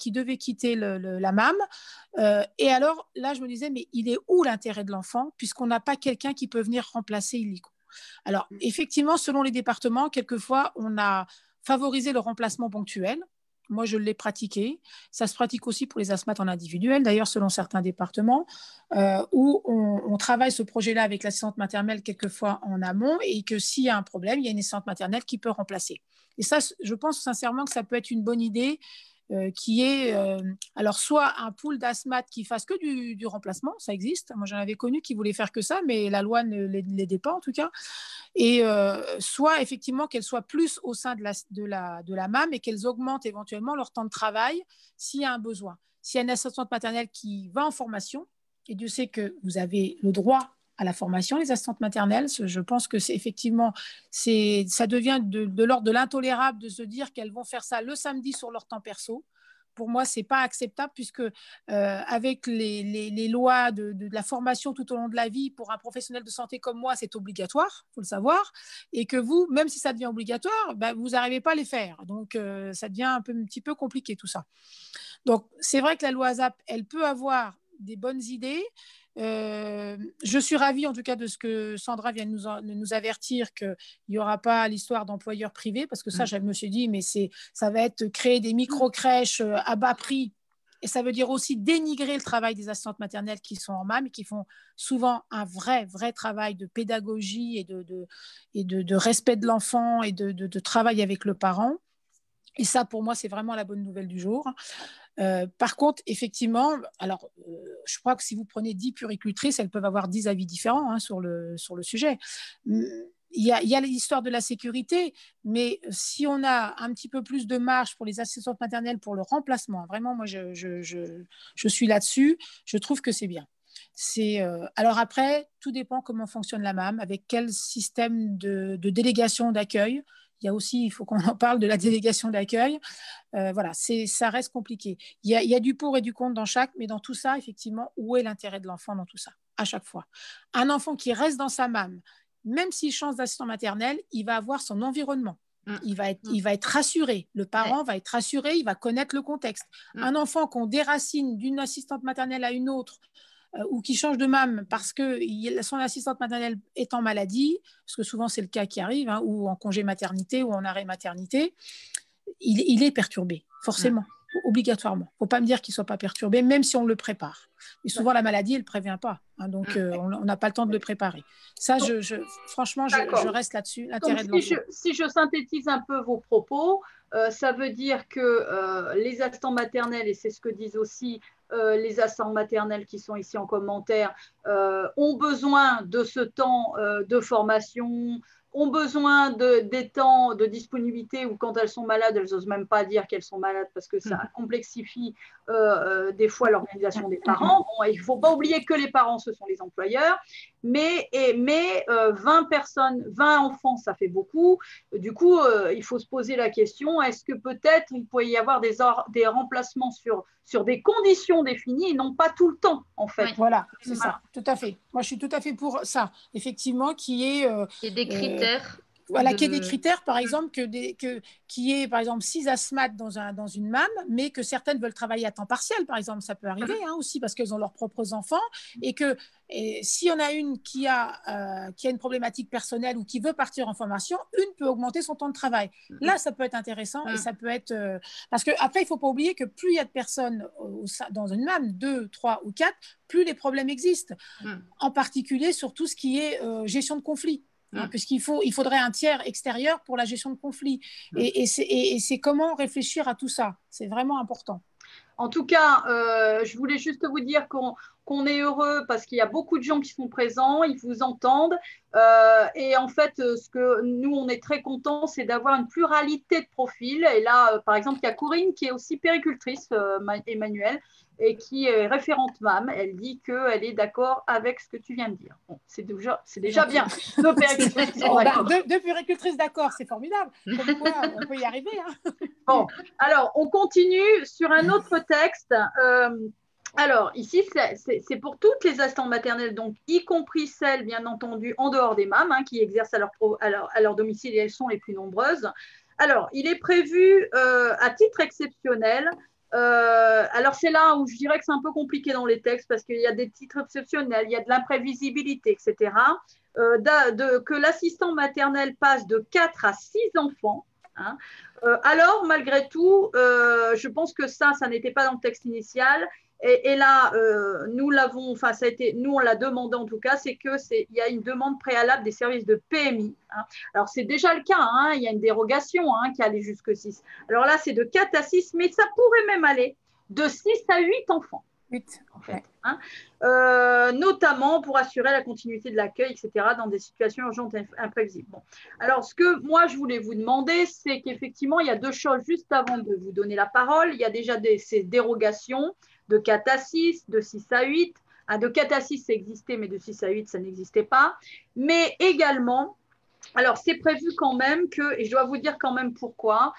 la MAM. Et alors, là, je me disais, mais il est où l'intérêt de l'enfant, puisqu'on n'a pas quelqu'un qui peut venir remplacer illico. Alors, effectivement, selon les départements, quelquefois, on a favorisé le remplacement ponctuel. Moi, je l'ai pratiqué. Ça se pratique aussi pour les ASMAT en individuel, d'ailleurs, selon certains départements, où on travaille ce projet-là avec l'assistante maternelle quelquefois en amont, et que s'il y a un problème, il y a une assistante maternelle qui peut remplacer. Et ça, je pense sincèrement que ça peut être une bonne idée, qui est alors soit un pool d'ASMAT qui fasse que du remplacement, ça existe. Moi, j'en avais connu qui voulaient faire que ça, mais la loi ne l'aidait pas en tout cas. Et soit effectivement qu'elles soient plus au sein de la MAM et qu'elles augmentent éventuellement leur temps de travail s'il y a un besoin. S'il y a une assistante maternelle qui va en formation, et Dieu sait que vous avez le droit à la formation, les assistantes maternelles, je pense que ça devient de l'ordre de l'intolérable de se dire qu'elles vont faire ça le samedi sur leur temps perso. Pour moi, ce n'est pas acceptable, puisque avec les lois de la formation tout au long de la vie, pour un professionnel de santé comme moi, c'est obligatoire, il faut le savoir, et que vous, même si ça devient obligatoire, vous n'arrivez pas à les faire. Donc, ça devient un petit peu compliqué tout ça. Donc, c'est vrai que la loi ASAP, elle peut avoir des bonnes idées. Je suis ravie en tout cas de ce que Sandra vient de nous avertir, qu'il n'y aura pas l'histoire d'employeurs privés, parce que ça, je me suis dit, mais ça va être créer des micro-crèches à bas prix, et ça veut dire aussi dénigrer le travail des assistantes maternelles qui sont en MAM et qui font souvent un vrai travail de pédagogie et de respect de l'enfant et de travail avec le parent. Et ça, pour moi, c'est vraiment la bonne nouvelle du jour. Par contre, effectivement, alors, je crois que si vous prenez 10 puéricultrices, elles peuvent avoir 10 avis différents sur le sujet. Il y a l'histoire de la sécurité, mais si on a un petit peu plus de marge pour les assistantes maternelles pour le remplacement, vraiment, moi, je suis là-dessus, je trouve que c'est bien. Alors après, tout dépend comment fonctionne la MAM, avec quel système de délégation d'accueil. Il y a aussi, il faut qu'on en parle de la délégation d'accueil. Voilà, ça reste compliqué. Il y a du pour et du contre dans chaque, mais dans tout ça, effectivement, où est l'intérêt de l'enfant dans tout ça, à chaque fois? Un enfant qui reste dans sa MAM, même s'il change d'assistant maternel, il va avoir son environnement. Il va être rassuré. Le parent va être rassuré, il va connaître le contexte. Un enfant qu'on déracine d'une assistante maternelle à une autre, ou qui change de MAM parce que son assistante maternelle est en maladie, parce que souvent c'est le cas qui arrive, ou en congé maternité ou en arrêt maternité, il est perturbé, forcément, obligatoirement. Il ne faut pas me dire qu'il ne soit pas perturbé, même si on le prépare. Et souvent, la maladie, elle ne prévient pas, donc on n'a pas le temps de le préparer. Ça, franchement, je reste là-dessus, l'intérêt de l'enfant.
Si je synthétise un peu vos propos, ça veut dire que les assistants maternels, et c'est ce que disent aussi les assistantes maternelles qui sont ici en commentaire, ont besoin de ce temps de formation, ont besoin des temps de disponibilité où quand elles sont malades, elles n'osent même pas dire qu'elles sont malades parce que ça complexifie des fois l'organisation des parents. Bon, il ne faut pas oublier que les parents, ce sont les employeurs. mais 20 personnes, 20 enfants, ça fait beaucoup. Du coup, il faut se poser la question, est-ce que peut-être il pourrait y avoir des remplacements sur des conditions définies et non pas tout le temps, en fait.
Oui. Voilà, c'est ça, tout à fait. Moi, je suis tout à fait pour ça, effectivement, qui est…
Il y a des critères.
Voilà, qu'il y ait des critères, par exemple, qu'il y ait, par exemple, 6 asthmates dans une MAM, mais que certaines veulent travailler à temps partiel, par exemple. Ça peut arriver aussi, parce qu'elles ont leurs propres enfants. Et s'il y en a une qui a une problématique personnelle ou qui veut partir en formation, une peut augmenter son temps de travail. Là, ça peut être intéressant et ça peut être… parce qu'après, il ne faut pas oublier que plus il y a de personnes dans une MAM, 2, 3 ou 4, plus les problèmes existent. En particulier sur tout ce qui est gestion de conflits. Puisqu'il faudrait un tiers extérieur pour la gestion de conflits. Et c'est comment réfléchir à tout ça. C'est vraiment important.
En tout cas, je voulais juste vous dire qu'on est heureux parce qu'il y a beaucoup de gens qui sont présents, ils vous entendent. Et en fait, ce que nous, on est très contents, c'est d'avoir une pluralité de profils. Et là, par exemple, il y a Corinne qui est aussi péricultrice, Emmanuel, et qui est référente MAM. Elle dit qu'elle est d'accord avec ce que tu viens de dire. Bon, c'est déjà bien. Deux péricultrices d'accord.
Deux péricultrices d'accord, c'est formidable. Comme quoi, on peut y arriver. Hein.
Bon, alors, on continue sur un autre texte. Alors, ici, c'est pour toutes les assistantes maternelles, donc y compris celles, bien entendu, en dehors des MAM, qui exercent à leur domicile, et elles sont les plus nombreuses. Alors, il est prévu à titre exceptionnel. Alors, c'est là où je dirais que c'est un peu compliqué dans les textes parce qu'il y a des titres exceptionnels, il y a de l'imprévisibilité, etc. Que l'assistant maternel passe de 4 à 6 enfants. Alors, malgré tout, je pense que ça n'était pas dans le texte initial. Et là, nous on l'a demandé en tout cas, c'est qu'il y a une demande préalable des services de PMI. Alors, c'est déjà le cas, il y a une dérogation qui allait jusque 6. Alors là, c'est de 4 à 6, mais ça pourrait même aller de 6 à 8 enfants.
8,
en fait, notamment pour assurer la continuité de l'accueil, etc., dans des situations urgentes et imprévisibles. Bon. Alors, ce que moi, je voulais vous demander, c'est qu'effectivement, il y a deux choses juste avant de vous donner la parole. Il y a déjà ces dérogations de 4 à 6, de 6 à 8. De 4 à 6, ça existait, mais de 6 à 8, ça n'existait pas. Mais également, alors c'est prévu quand même et je dois vous dire quand même pourquoi,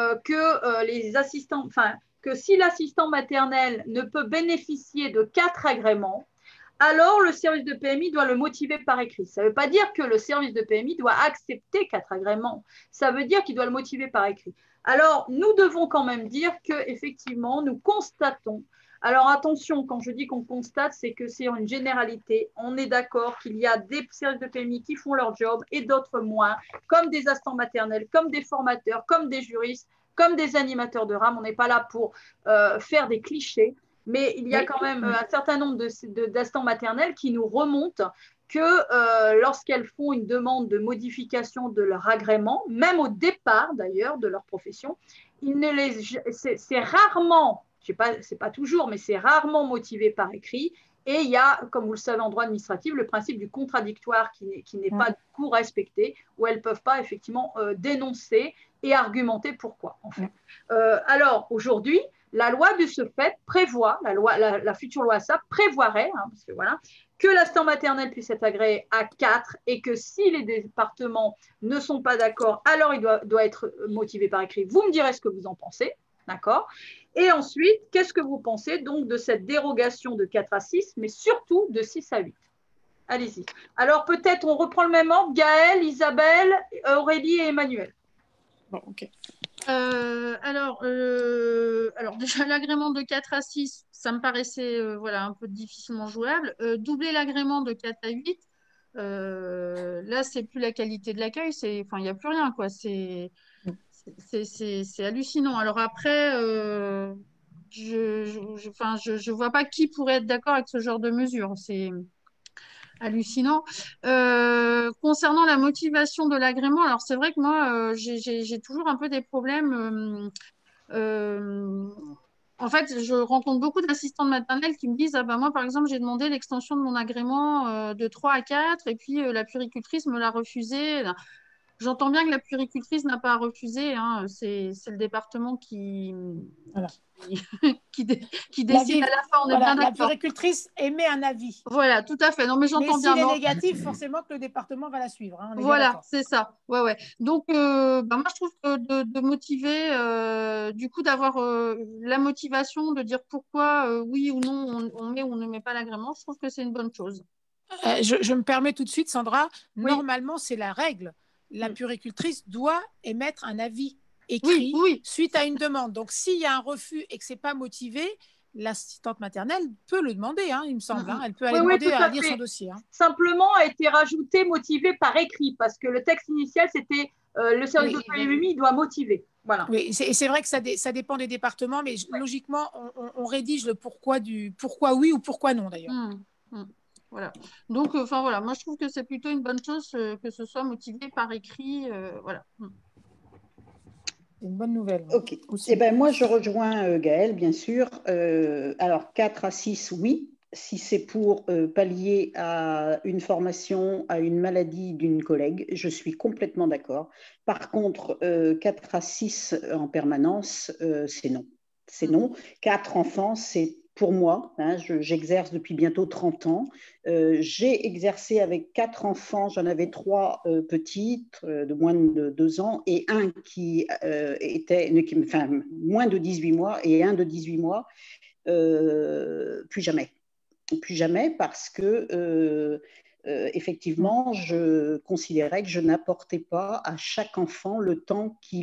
les assistants, que si l'assistant maternel ne peut bénéficier de 4 agréments, alors le service de PMI doit le motiver par écrit. Ça ne veut pas dire que le service de PMI doit accepter 4 agréments. Ça veut dire qu'il doit le motiver par écrit. Alors, nous devons quand même dire qu'effectivement, nous constatons. Alors, attention, quand je dis qu'on constate, c'est que c'est une généralité. On est d'accord qu'il y a des services de PMI qui font leur job et d'autres moins, comme des assistants maternels, comme des formateurs, comme des juristes, comme des animateurs de RAM. On n'est pas là pour faire des clichés, mais il y a quand même un certain nombre d'assistants maternels qui nous remontent que lorsqu'elles font une demande de modification de leur agrément, même au départ d'ailleurs de leur profession, c'est rarement, c'est pas toujours, mais c'est rarement motivé par écrit. Et il y a, comme vous le savez en droit administratif, le principe du contradictoire qui n'est pas du coup respecté, où elles ne peuvent pas effectivement dénoncer et argumenter pourquoi. En fait. Alors aujourd'hui, la loi de ce fait prévoit, la future loi SAP prévoirait, parce que voilà, que l'assistant maternel puisse être agréé à 4 et que si les départements ne sont pas d'accord, alors il doit être motivé par écrit. Vous me direz ce que vous en pensez, d'accord ? Et ensuite, qu'est-ce que vous pensez donc de cette dérogation de 4 à 6, mais surtout de 6 à 8 ? Allez-y. Alors peut-être on reprend le même ordre, Gaëlle, Isabelle, Aurélie et Emmanuel.
Bon, ok.
Alors déjà, l'agrément de 4 à 6, ça me paraissait un peu difficilement jouable. Doubler l'agrément de 4 à 8, là, c'est plus la qualité de l'accueil, il n'y a plus rien, quoi. C'est hallucinant. Alors après, je vois pas qui pourrait être d'accord avec ce genre de mesure. C'est hallucinant. Concernant la motivation de l'agrément, alors c'est vrai que moi, j'ai toujours un peu des problèmes. En fait, je rencontre beaucoup d'assistantes maternelles qui me disent moi, par exemple, j'ai demandé l'extension de mon agrément de 3 à 4 et puis la puéricultrice me l'a refusé. j'entends bien que la puéricultrice n'a pas à refuser. Hein, c'est le département
Voilà.
qui décide à la fin. On est bien
la
d'accord.
puéricultrice émet un avis.
Voilà, tout à fait. Non, mais j'entends bien.
Mais s'il est négatif, forcément que le département va la suivre. Hein,
voilà, c'est ça. Ouais, ouais. Donc, moi, je trouve que de motiver, du coup, d'avoir la motivation de dire pourquoi, oui ou non, on met ou on ne met pas l'agrément, je trouve que c'est une bonne chose.
Je me permets tout de suite, Sandra.
Oui.
Normalement, c'est la règle. La puéricultrice doit émettre un avis écrit suite à une demande. Donc, s'il y a un refus et que ce n'est pas motivé, l'assistante maternelle peut le demander, hein, il me semble. Hein. Elle peut aller demander à lire son dossier. Hein.
Simplement, a été rajouté motivé par écrit, parce que le texte initial, c'était le service d'autonomie doit motiver. Voilà.
Oui, et c'est vrai que ça dépend des départements, mais logiquement, on rédige le pourquoi oui ou pourquoi non, d'ailleurs.
Voilà. Donc, voilà, moi, je trouve que c'est plutôt une bonne chose que ce soit motivé par écrit. Voilà.
C'est une bonne nouvelle.
Ok. Eh ben, moi, je rejoins Gaëlle, bien sûr. Alors, 4 à 6, oui. Si c'est pour pallier à une formation, à une maladie d'une collègue, je suis complètement d'accord. Par contre, 4 à 6 en permanence, c'est non. C'est non. 4 enfants, c'est pour moi, hein, j'exerce depuis bientôt 30 ans. J'ai exercé avec 4 enfants, j'en avais 3 petites, de moins de 2 ans, et un qui était moins de 18 mois, et un de 18 mois. Plus jamais. Plus jamais, parce que effectivement, je considérais que je n'apportais pas à chaque enfant le temps qui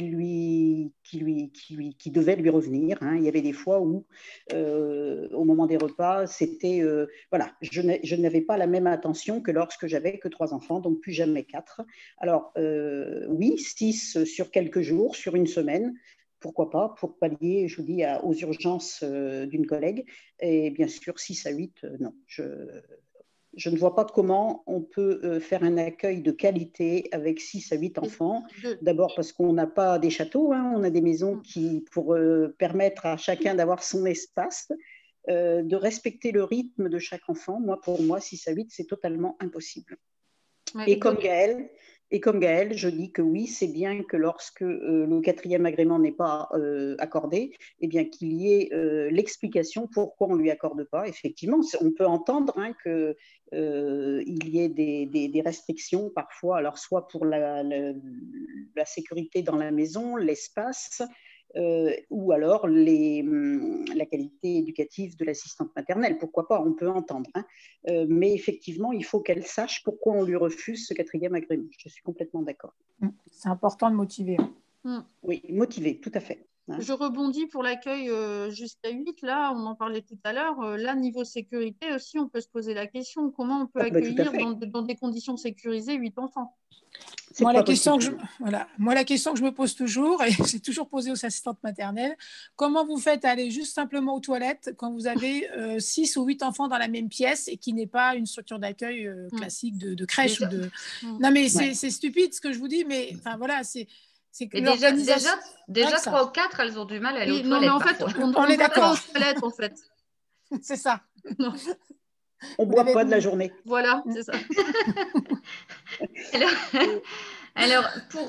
devait lui revenir. Hein. Il y avait des fois où, au moment des repas, c'était voilà, je n'avais pas la même attention que lorsque j'avais que 3 enfants, donc plus jamais 4. Alors oui, 6 sur quelques jours, sur une semaine. Pourquoi pas, pour pallier, je vous dis, aux urgences d'une collègue. Et bien sûr, 6 à 8, non. Je ne vois pas comment on peut faire un accueil de qualité avec 6 à 8 enfants. D'abord parce qu'on n'a pas des châteaux, hein, on a des maisons qui, pour permettre à chacun d'avoir son espace, de respecter le rythme de chaque enfant. Pour moi, 6 à 8, c'est totalement impossible.
Ouais,
Et comme Gaëlle, je dis que oui, c'est bien que lorsque le 4e agrément n'est pas accordé, eh bien qu'il y ait l'explication pourquoi on ne lui accorde pas. Effectivement, on peut entendre hein, qu'il y ait des restrictions parfois, alors soit pour la sécurité dans la maison, l'espace, ou alors la qualité éducative de l'assistante maternelle. Pourquoi pas, on peut entendre. Hein. Mais effectivement, il faut qu'elle sache pourquoi on lui refuse ce 4e agrément. Je suis complètement d'accord.
C'est important de motiver.
Oui, motiver, tout à fait. Hein.
Je rebondis pour l'accueil jusqu'à 8. Là, on en parlait tout à l'heure. Là, niveau sécurité aussi, on peut se poser la question. Comment on peut accueillir dans des conditions sécurisées 8 enfants?
Moi, la question que je me pose toujours, et c'est toujours posé aux assistantes maternelles, comment vous faites aller juste simplement aux toilettes quand vous avez 6 ou 8 enfants dans la même pièce et qui n'est pas une structure d'accueil classique de crèche ou de... Non, mais c'est stupide ce que je vous dis, mais enfin voilà, c'est que
déjà 3 ou 4, elles ont du mal à aller aux toilettes.
Non, mais en fait, on
est d'accord.
Aux toilettes, en fait.
C'est ça.
Non.
On ne boit pas de la journée.
Voilà, c'est ça.
Alors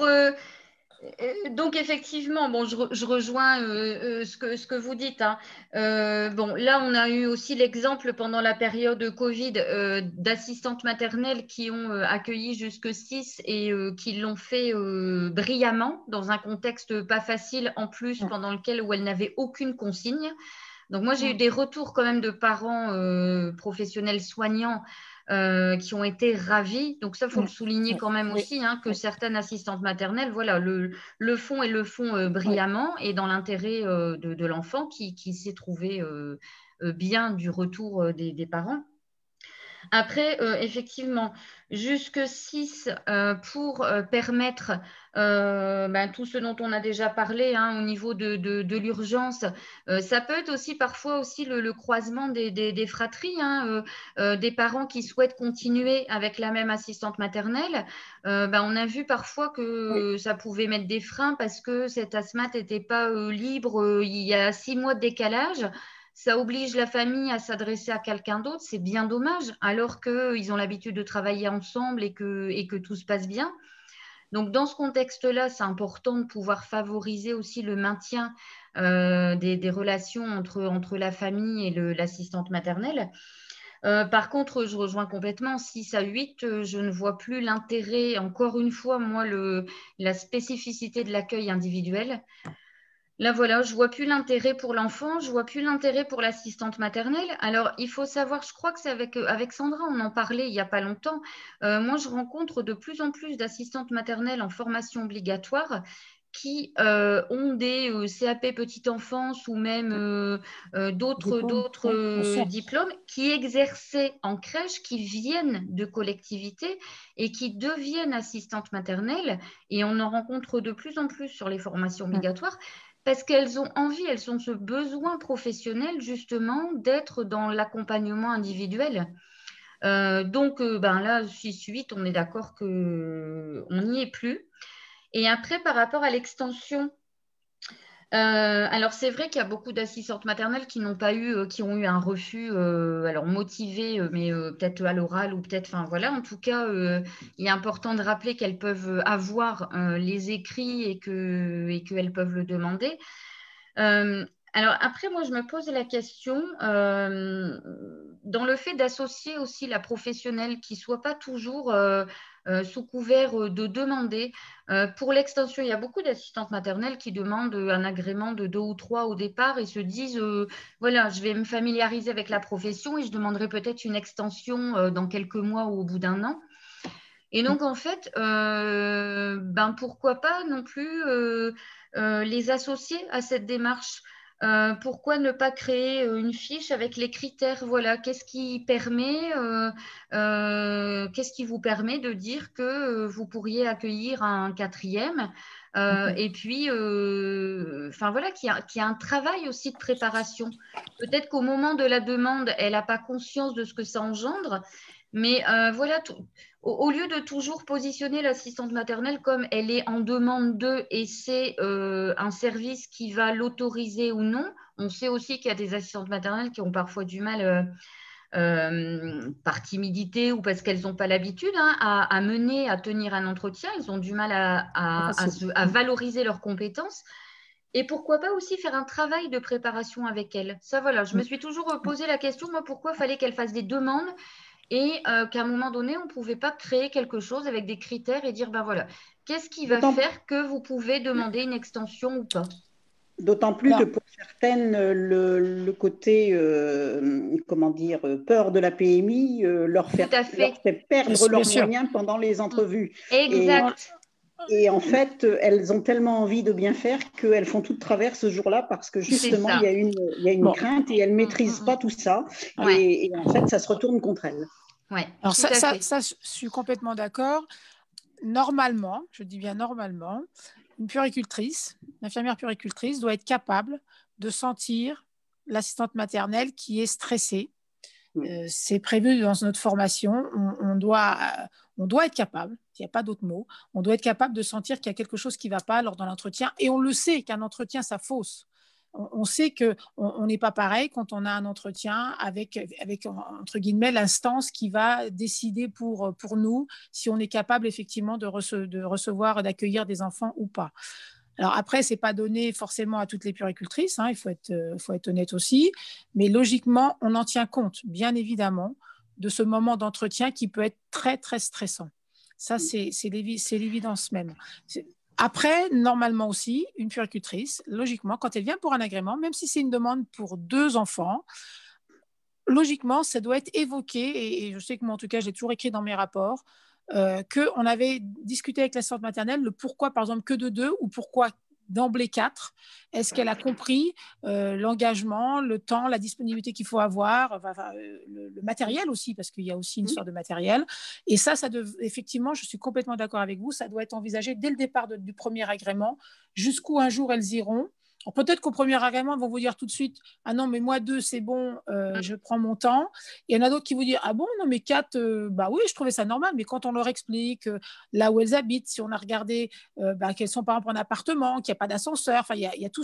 donc effectivement, bon, je rejoins ce que vous dites. Hein. Bon, là, on a eu aussi l'exemple pendant la période Covid d'assistantes maternelles qui ont accueilli jusque 6 et qui l'ont fait brillamment dans un contexte pas facile en plus pendant lequel où elles n'avaient aucune consigne. Donc moi, j'ai eu des retours quand même de parents professionnels soignants qui ont été ravis. Donc ça, il faut le souligner quand même aussi, hein, que certaines assistantes maternelles, voilà, le font et le font brillamment et dans l'intérêt de l'enfant qui s'est trouvé bien du retour des parents. Après, effectivement, jusque 6 pour permettre tout ce dont on a déjà parlé hein, au niveau de l'urgence. Ça peut être aussi parfois aussi le croisement des fratries, hein, des parents qui souhaitent continuer avec la même assistante maternelle. On a vu parfois que ça pouvait mettre des freins parce que cette asthmate n'était pas libre. Il y a 6 mois de décalage. Ça oblige la famille à s'adresser à quelqu'un d'autre, c'est bien dommage, alors qu'ils ont l'habitude de travailler ensemble et que tout se passe bien. Donc, dans ce contexte-là, c'est important de pouvoir favoriser aussi le maintien des relations entre la famille et l'assistante maternelle. Par contre, je rejoins complètement 6 à 8, je ne vois plus l'intérêt, encore une fois, moi, la spécificité de l'accueil individuel. Là, voilà, je ne vois plus l'intérêt pour l'enfant, je ne vois plus l'intérêt pour l'assistante maternelle. Alors, il faut savoir, je crois que c'est avec Sandra, on en parlait il n'y a pas longtemps. Moi, je rencontre de plus en plus d'assistantes maternelles en formation obligatoire qui ont des CAP petite enfance ou même d'autres diplômes, qui exerçaient en crèche, qui viennent de collectivités et qui deviennent assistantes maternelles. Et on en rencontre de plus en plus sur les formations obligatoires parce qu'elles ont envie, elles ont ce besoin professionnel justement d'être dans l'accompagnement individuel. Donc là, 6-8, on est d'accord qu'on n'y est plus. Et après, par rapport à l'extension, alors c'est vrai qu'il y a beaucoup d'assistantes maternelles qui n'ont pas eu, qui ont eu un refus, alors motivé, mais peut-être à l'oral ou peut-être, enfin voilà, en tout cas, il est important de rappeler qu'elles peuvent avoir les écrits et qu'elles peuvent le demander. Alors après, moi, je me pose la question, dans le fait d'associer aussi la professionnelle qui ne soit pas toujours sous couvert de demander. Pour l'extension, il y a beaucoup d'assistantes maternelles qui demandent un agrément de 2 ou 3 au départ et se disent, voilà, je vais me familiariser avec la profession et je demanderai peut-être une extension dans quelques mois ou au bout d'un an. Et donc, en fait, pourquoi pas non plus les associer à cette démarche. Pourquoi ne pas créer une fiche avec les critères? Voilà, qu'est-ce qui vous permet de dire que vous pourriez accueillir un 4e et puis, voilà, qu'il y a un travail aussi de préparation. Peut-être qu'au moment de la demande, elle n'a pas conscience de ce que ça engendre, mais voilà, au lieu de toujours positionner l'assistante maternelle comme elle est en demande d'eux et c'est un service qui va l'autoriser ou non, on sait aussi qu'il y a des assistantes maternelles qui ont parfois du mal, par timidité ou parce qu'elles n'ont pas l'habitude à mener, à tenir un entretien. Elles ont du mal à valoriser leurs compétences. Et pourquoi pas aussi faire un travail de préparation avec elles. Ça, voilà, je me suis toujours posé la question, moi, pourquoi il fallait qu'elles fassent des demandes et qu'à un moment donné, on ne pouvait pas créer quelque chose avec des critères et dire, voilà, qu'est-ce qui va faire que vous pouvez demander une extension ou pas?
D'autant plus que pour certaines, le côté, comment dire, peur de la PMI leur fait perdre leurs moyens pendant les entrevues.
Exact.
Et en fait, elles ont tellement envie de bien faire qu'elles font tout de travers ce jour-là parce que justement, il y a une crainte et elles ne maîtrisent pas tout ça. Et en fait, ça se retourne contre elles.
Ouais,
alors ça, je suis complètement d'accord. Normalement, je dis bien normalement, une infirmière puéricultrice doit être capable de sentir l'assistante maternelle qui est stressée. C'est prévu dans notre formation. On doit être capable, il n'y a pas d'autre mot, on doit être capable de sentir qu'il y a quelque chose qui ne va pas lors d'un entretien. Et on le sait qu'un entretien, ça fausse. On sait qu'on n'est pas pareil quand on a un entretien avec entre guillemets, l'instance qui va décider pour nous si on est capable effectivement de recevoir, d'accueillir des enfants ou pas. Alors après, ce n'est pas donné forcément à toutes les puéricultrices, il faut être honnête aussi, mais logiquement, on en tient compte, bien évidemment, de ce moment d'entretien qui peut être très, très stressant. Ça, c'est l'évidence même. Après, normalement aussi, une puéricultrice, logiquement, quand elle vient pour un agrément, même si c'est une demande pour 2 enfants, logiquement, ça doit être évoqué, et je sais que moi, en tout cas, j'ai toujours écrit dans mes rapports, qu'on avait discuté avec l'assistante maternelle le pourquoi, par exemple, que de 2 ou pourquoi d'emblée 4. Est-ce qu'elle a compris l'engagement, le temps, la disponibilité qu'il faut avoir, le matériel aussi, parce qu'il y a aussi une sorte de matériel. Et ça effectivement, je suis complètement d'accord avec vous, ça doit être envisagé dès le départ du premier agrément, jusqu'où un jour elles iront. Alors, peut-être qu'au premier agrément, ils vont vous dire tout de suite « Ah non, mais moi, 2, c'est bon, je prends mon temps. » Il y en a d'autres qui vous disent « Ah bon, non, mais 4, bah oui, je trouvais ça normal. » Mais quand on leur explique là où elles habitent, si on a regardé qu'elles sont par exemple en appartement, qu'il n'y a pas d'ascenseur, il y a tout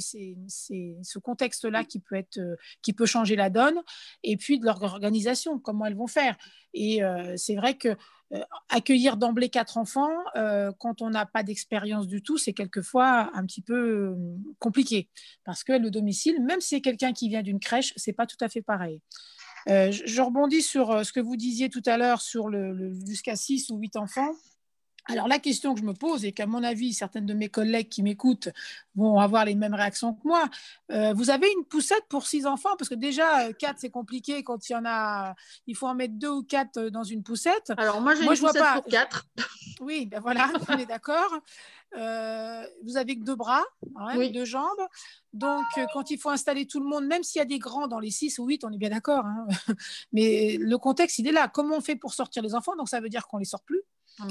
ce contexte-là qui peut changer la donne. Et puis de leur organisation, comment elles vont faire. Et c'est vrai que accueillir d'emblée 4 enfants, quand on n'a pas d'expérience du tout, c'est quelquefois un petit peu compliqué. Parce que le domicile, même si c'est quelqu'un qui vient d'une crèche, ce n'est pas tout à fait pareil. Je rebondis sur ce que vous disiez tout à l'heure sur jusqu'à 6 ou 8 enfants. Alors, la question que je me pose, et qu'à mon avis, certaines de mes collègues qui m'écoutent vont avoir les mêmes réactions que moi, vous avez une poussette pour 6 enfants? Parce que déjà, 4, c'est compliqué quand il y en a, il faut en mettre 2 ou 4 dans une poussette.
Alors, moi, j'ai une poussette pour 4.
Oui, ben voilà, on est d'accord. Vous avez que 2 bras, hein,
Oui.
2 jambes. Donc, quand il faut installer tout le monde, même s'il y a des grands dans les 6 ou 8, on est bien d'accord. Hein. Mais le contexte, il est là. Comment on fait pour sortir les enfants? Donc, ça veut dire qu'on ne les sort plus.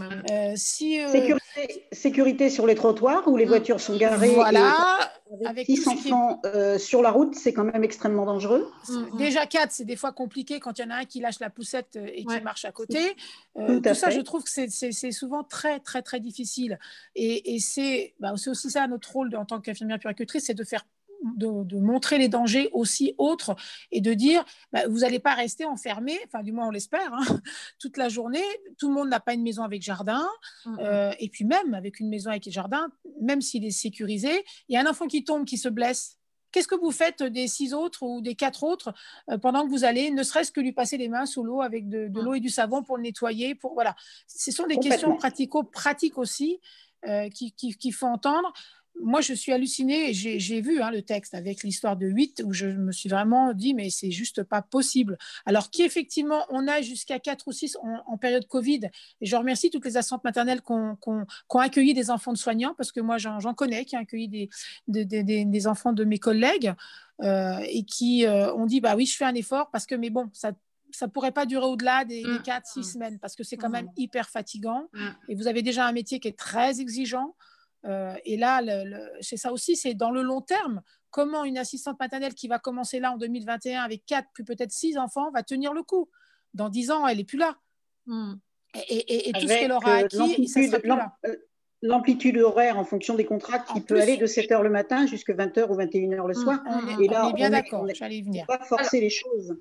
Sécurité sur les trottoirs où les voitures sont garées.
Voilà.
Et avec 6 enfants sur la route, c'est quand même extrêmement dangereux.
Déjà 4, c'est des fois compliqué quand il y en a un qui lâche la poussette et qui marche à côté. Tout ça, je trouve que c'est souvent très, très, très difficile. Et c'est aussi ça notre rôle en tant qu'infirmière puéricultrice, c'est de montrer les dangers aussi autres et de dire vous n'allez pas rester enfermé, enfin du moins on l'espère, hein, toute la journée. Tout le monde n'a pas une maison avec jardin, et puis même avec une maison avec jardin, même s'il est sécurisé, il y a un enfant qui tombe, qui se blesse. Qu'est-ce que vous faites des 6 autres ou des 4 autres pendant que vous allez, ne serait-ce que lui passer les mains sous l'eau avec de l'eau et du savon pour le nettoyer, voilà. Ce sont des questions pratico-pratiques aussi qu'il faut entendre. Moi, je suis hallucinée, j'ai vu le texte avec l'histoire de 8 où je me suis vraiment dit, mais c'est juste pas possible. Alors qu'effectivement, on a jusqu'à 4 ou 6 en période Covid. Et je remercie toutes les assistantes maternelles qui ont accueilli des enfants de soignants, parce que moi, j'en connais qui ont accueilli des enfants de mes collègues et qui ont dit, oui, je fais un effort, parce que, mais bon, ça ne pourrait pas durer au-delà des 4-6 semaines, parce que c'est quand même hyper fatigant. Et vous avez déjà un métier qui est très exigeant. Et là, c'est ça aussi, c'est dans le long terme. Comment une assistante maternelle qui va commencer là en 2021 avec 4, puis peut-être 6 enfants va tenir le coup? Dans 10 ans, elle n'est plus là. Et tout ce qu'elle aura acquis, ça ne sera plus là.
L'amplitude horaire en fonction des contrats qui peut aller de 7h le matin jusqu'à 20h ou 21h le soir.
Et là, on est bien d'accord, j'allais y venir.
On ne peut pas forcer les choses.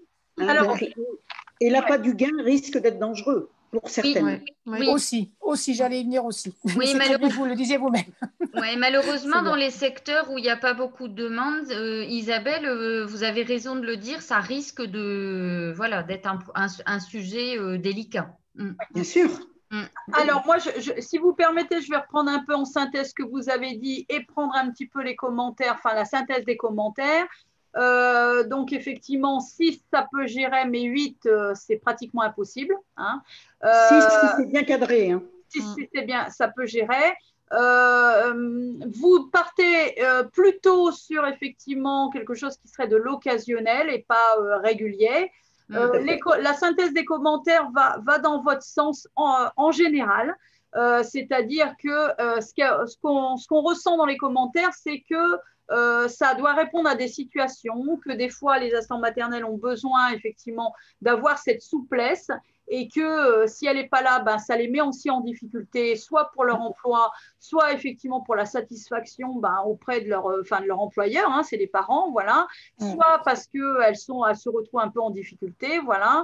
Et l'appât du gain risque d'être dangereux. Pour certaines.
Oui. Aussi, j'allais y venir aussi.
Oui,
vous le disiez vous-même.
Malheureusement, dans les secteurs où il n'y a pas beaucoup de demandes, Isabelle, vous avez raison de le dire, ça risque d'être un sujet délicat.
Bien sûr.
Alors moi, si vous permettez, je vais reprendre un peu en synthèse ce que vous avez dit et prendre un petit peu les commentaires, enfin la synthèse des commentaires. Donc effectivement 6 ça peut gérer, mais 8 c'est pratiquement impossible, hein.
6 c'est bien cadré, hein.
6 c'est bien, ça peut gérer. Vous partez plutôt sur effectivement quelque chose qui serait de l'occasionnel et pas régulier. La synthèse des commentaires va dans votre sens en général. C'est-à-dire que ce qu'on ressent dans les commentaires, c'est que ça doit répondre à des situations, que des fois les assistantes maternelles ont besoin effectivement d'avoir cette souplesse, et que si elle n'est pas là, ça les met aussi en difficulté, soit pour leur emploi, soit effectivement pour la satisfaction auprès de leur employeur, hein, c'est les parents, voilà, soit parce qu'elles se retrouvent un peu en difficulté, voilà.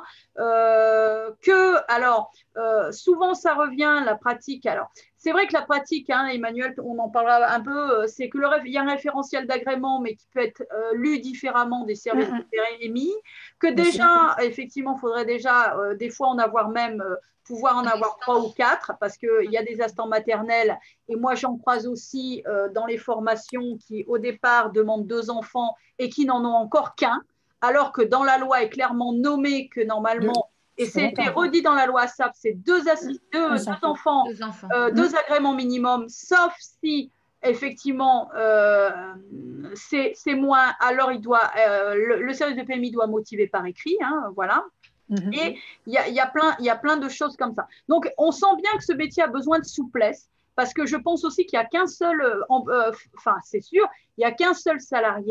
Souvent ça revient, la pratique, alors c'est vrai que la pratique, hein, Emmanuel, on en parlera un peu, c'est qu'il y a un référentiel d'agrément, mais qui peut être lu différemment des services de PMI, que déjà, effectivement, il faudrait déjà des fois en avoir même, pouvoir en avoir 3 ou 4, parce qu'il y a des assistantes maternelles, et moi j'en croise aussi dans les formations qui au départ demandent 2 enfants et qui n'en ont encore qu'un, alors que dans la loi est clairement nommé que normalement, et c'était redit dans la loi ASAP, c'est 2 enfants, 2 agréments minimum, sauf si effectivement c'est moins, alors le service de PMI doit motiver par écrit, hein, voilà. Et il y a plein de choses comme ça. Donc on sent bien que ce métier a besoin de souplesse, parce que je pense aussi qu'il n'y a qu'un seul, c'est sûr, il n'y a qu'un seul salarié.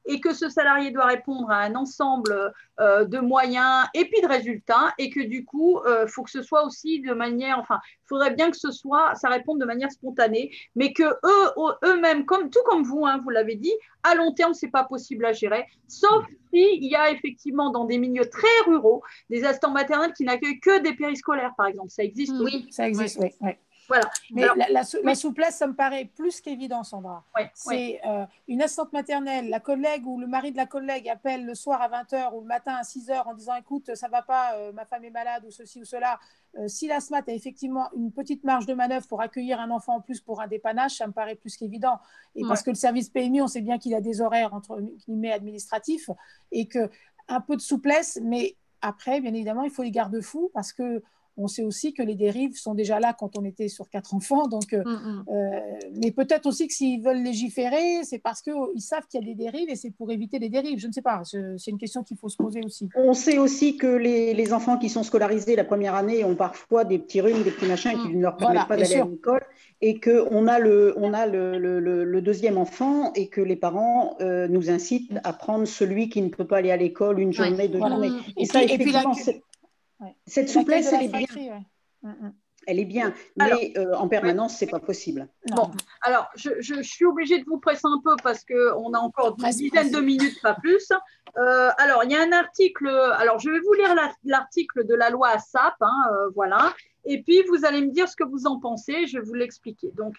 et que ce salarié doit répondre à un ensemble de moyens et puis de résultats, et que du coup, il faut que ce soit aussi de manière, enfin, il faudrait bien que ça réponde de manière spontanée, mais que eux-mêmes, tout comme vous, hein, vous l'avez dit, à long terme, ce n'est pas possible à gérer, sauf s'il y a effectivement dans des milieux très ruraux des assistants maternels qui n'accueillent que des périscolaires, par exemple. Ça existe aussi.
Oui, ça existe, oui.
Voilà.
Mais alors, la souplesse, ça me paraît plus qu'évident, Sandra. C'est une assistante maternelle, la collègue ou le mari de la collègue appelle le soir à 20h ou le matin à 6h en disant « Écoute, ça ne va pas, ma femme est malade » ou ceci ou cela. Si la SMAT a effectivement une petite marge de manœuvre pour accueillir un enfant en plus pour un dépannage, ça me paraît plus qu'évident. Et parce que le service PMI, on sait bien qu'il a des horaires entre guillemets administratifs et qu'un peu de souplesse, mais après, bien évidemment, il faut les garde-fous parce que on sait aussi que les dérives sont déjà là quand on était sur 4 enfants. Donc, mais peut-être aussi que s'ils veulent légiférer, c'est parce qu'ils savent qu'il y a des dérives et c'est pour éviter les dérives. Je ne sais pas, c'est une question qu'il faut se poser aussi.
On sait aussi que les enfants qui sont scolarisés la première année ont parfois des petits rhumes, des petits machins qui ne leur permettent pas d'aller à l'école, et qu'on a le deuxième enfant et que les parents nous incitent à prendre celui qui ne peut pas aller à l'école une journée, deux journées. Et ça, effectivement, cette souplesse, elle est bien. Elle est bien, mais en permanence, ce n'est pas possible.
Bon, alors, je suis obligée de vous presser un peu parce qu'on a encore une dizaine de minutes, pas plus. Alors, il y a un article, alors je vais vous lire l'article de la loi ASAP, voilà, et puis vous allez me dire ce que vous en pensez, je vais vous l'expliquer. Donc,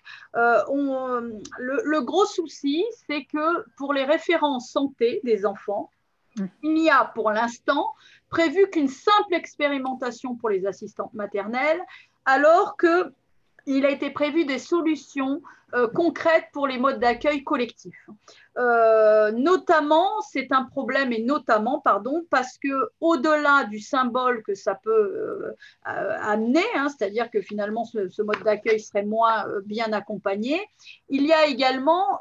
le gros souci, c'est que pour les référents santé des enfants, il n'y a pour l'instant prévu qu'une simple expérimentation pour les assistantes maternelles, alors qu'il a été prévu des solutions concrètes pour les modes d'accueil collectifs. Notamment, c'est un problème, parce qu'au-delà du symbole que ça peut amener, c'est-à-dire que finalement ce mode d'accueil serait moins bien accompagné, il y a également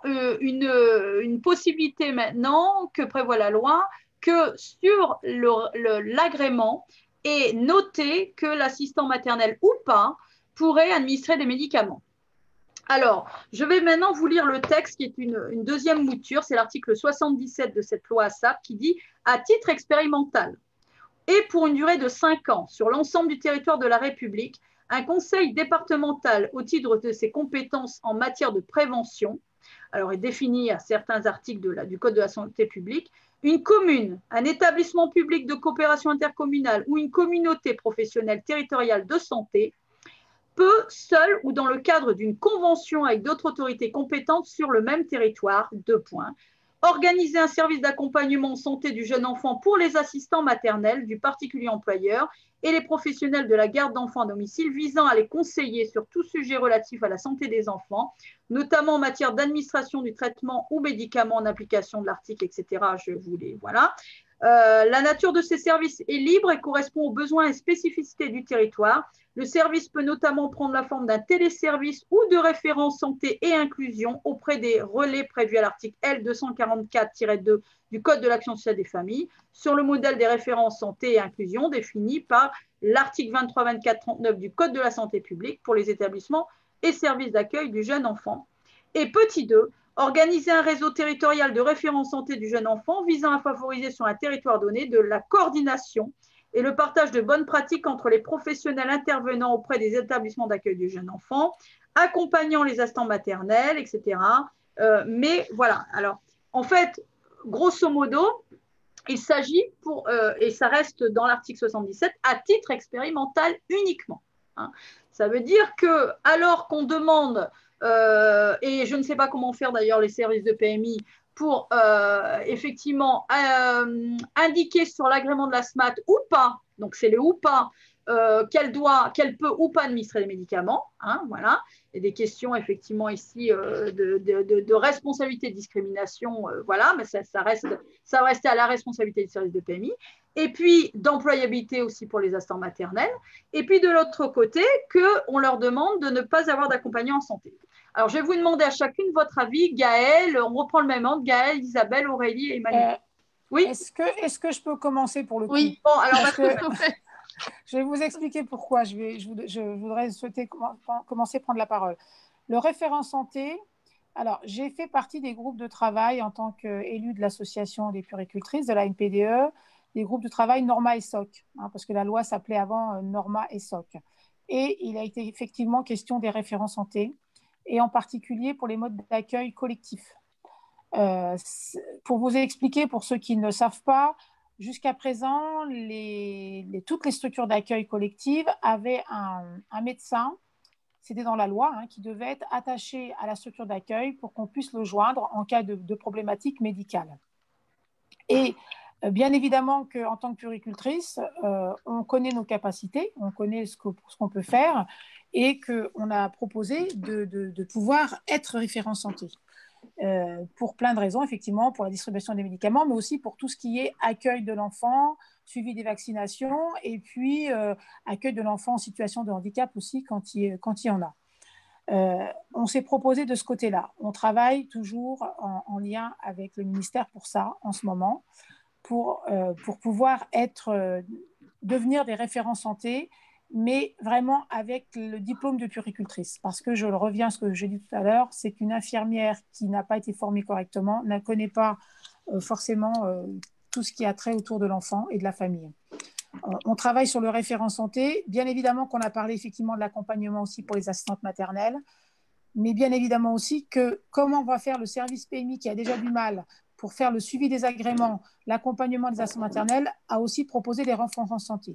une possibilité maintenant que prévoit la loi que sur l'agrément est noté que l'assistant maternel ou pas pourrait administrer des médicaments. Alors, je vais maintenant vous lire le texte qui est une deuxième mouture, c'est l'article 77 de cette loi ASAP qui dit « À titre expérimental et pour une durée de 5 ans sur l'ensemble du territoire de la République, un conseil départemental au titre de ses compétences en matière de prévention, alors est défini à certains articles du Code de la santé publique, une commune, un établissement public de coopération intercommunale ou une communauté professionnelle territoriale de santé peut, seul ou dans le cadre d'une convention avec d'autres autorités compétentes sur le même territoire, organiser un service d'accompagnement en santé du jeune enfant pour les assistants maternels du particulier employeur et les professionnels de la garde d'enfants à domicile visant à les conseiller sur tout sujet relatif à la santé des enfants, notamment en matière d'administration du traitement ou médicaments en application de l'article, etc. Voilà. La nature de ces services est libre et correspond aux besoins et spécificités du territoire. Le service peut notamment prendre la forme d'un téléservice ou de référent santé et inclusion auprès des relais prévus à l'article L244-2 du Code de l'action sociale des familles, sur le modèle des référents santé et inclusion définis par l'article 23-24-39 du Code de la santé publique pour les établissements et services d'accueil du jeune enfant. Et petit 2, organiser un réseau territorial de référents santé du jeune enfant visant à favoriser sur un territoire donné de la coordination et le partage de bonnes pratiques entre les professionnels intervenant auprès des établissements d'accueil du jeune enfant, accompagnant les assistants maternels, etc. Mais voilà, alors en fait, grosso modo, il s'agit et ça reste dans l'article 77, à titre expérimental uniquement. Ça veut dire que alors qu'on demande, et je ne sais pas comment faire d'ailleurs les services de PMI, pour effectivement indiquer sur l'agrément de la SMAT ou pas, donc c'est le ou pas, qu'elle peut ou pas administrer les médicaments, voilà. Il y a des questions effectivement ici de responsabilité de discrimination, voilà, mais ça va rester à la responsabilité du service de PMI, et puis d'employabilité aussi pour les assistants maternels, et puis de l'autre côté, qu'on leur demande de ne pas avoir d'accompagnant en santé. Alors, je vais vous demander à chacune votre avis. Gaëlle, on reprend le même ordre. Gaëlle, Isabelle, Aurélie et Emmanuel. Oui.
Est-ce que je peux commencer pour le coup?
Oui. Bon, alors
je vais vous expliquer pourquoi je voudrais souhaiter commencer à prendre la parole. Le référent santé, Alors, j'ai fait partie des groupes de travail en tant qu'élue de l'association des puéricultrices, de la NPDE, des groupes de travail Norma et SOC, hein, parce que la loi s'appelait avant Norma et SOC. Et il a été effectivement question des référents santé, et en particulier pour les modes d'accueil collectifs. Pour vous expliquer, pour ceux qui ne savent pas, jusqu'à présent, toutes les structures d'accueil collective avaient un médecin, c'était dans la loi, hein, qui devait être attaché à la structure d'accueil pour qu'on puisse le joindre en cas de problématique médicale. Et bien évidemment qu'en tant que puéricultrice, on connaît nos capacités, on connaît ce qu'on peut faire et qu'on a proposé de pouvoir être référent santé. Pour plein de raisons, effectivement, pour la distribution des médicaments, mais aussi pour tout ce qui est accueil de l'enfant, suivi des vaccinations, et puis accueil de l'enfant en situation de handicap aussi quand il y en a. On s'est proposé de ce côté-là. On travaille toujours en lien avec le ministère pour ça, en ce moment, pour pouvoir devenir des référents santé, mais vraiment avec le diplôme de puéricultrice. Parce que je reviens à ce que j'ai dit tout à l'heure, c'est qu'une infirmière qui n'a pas été formée correctement ne connaît pas forcément tout ce qui a trait autour de l'enfant et de la famille. On travaille sur le référent santé. Bien évidemment qu'on a parlé effectivement de l'accompagnement aussi pour les assistantes maternelles, mais bien évidemment aussi que comment on va faire le service PMI qui a déjà du mal pour faire le suivi des agréments, l'accompagnement des assistantes maternelles, a aussi proposé les référents santé.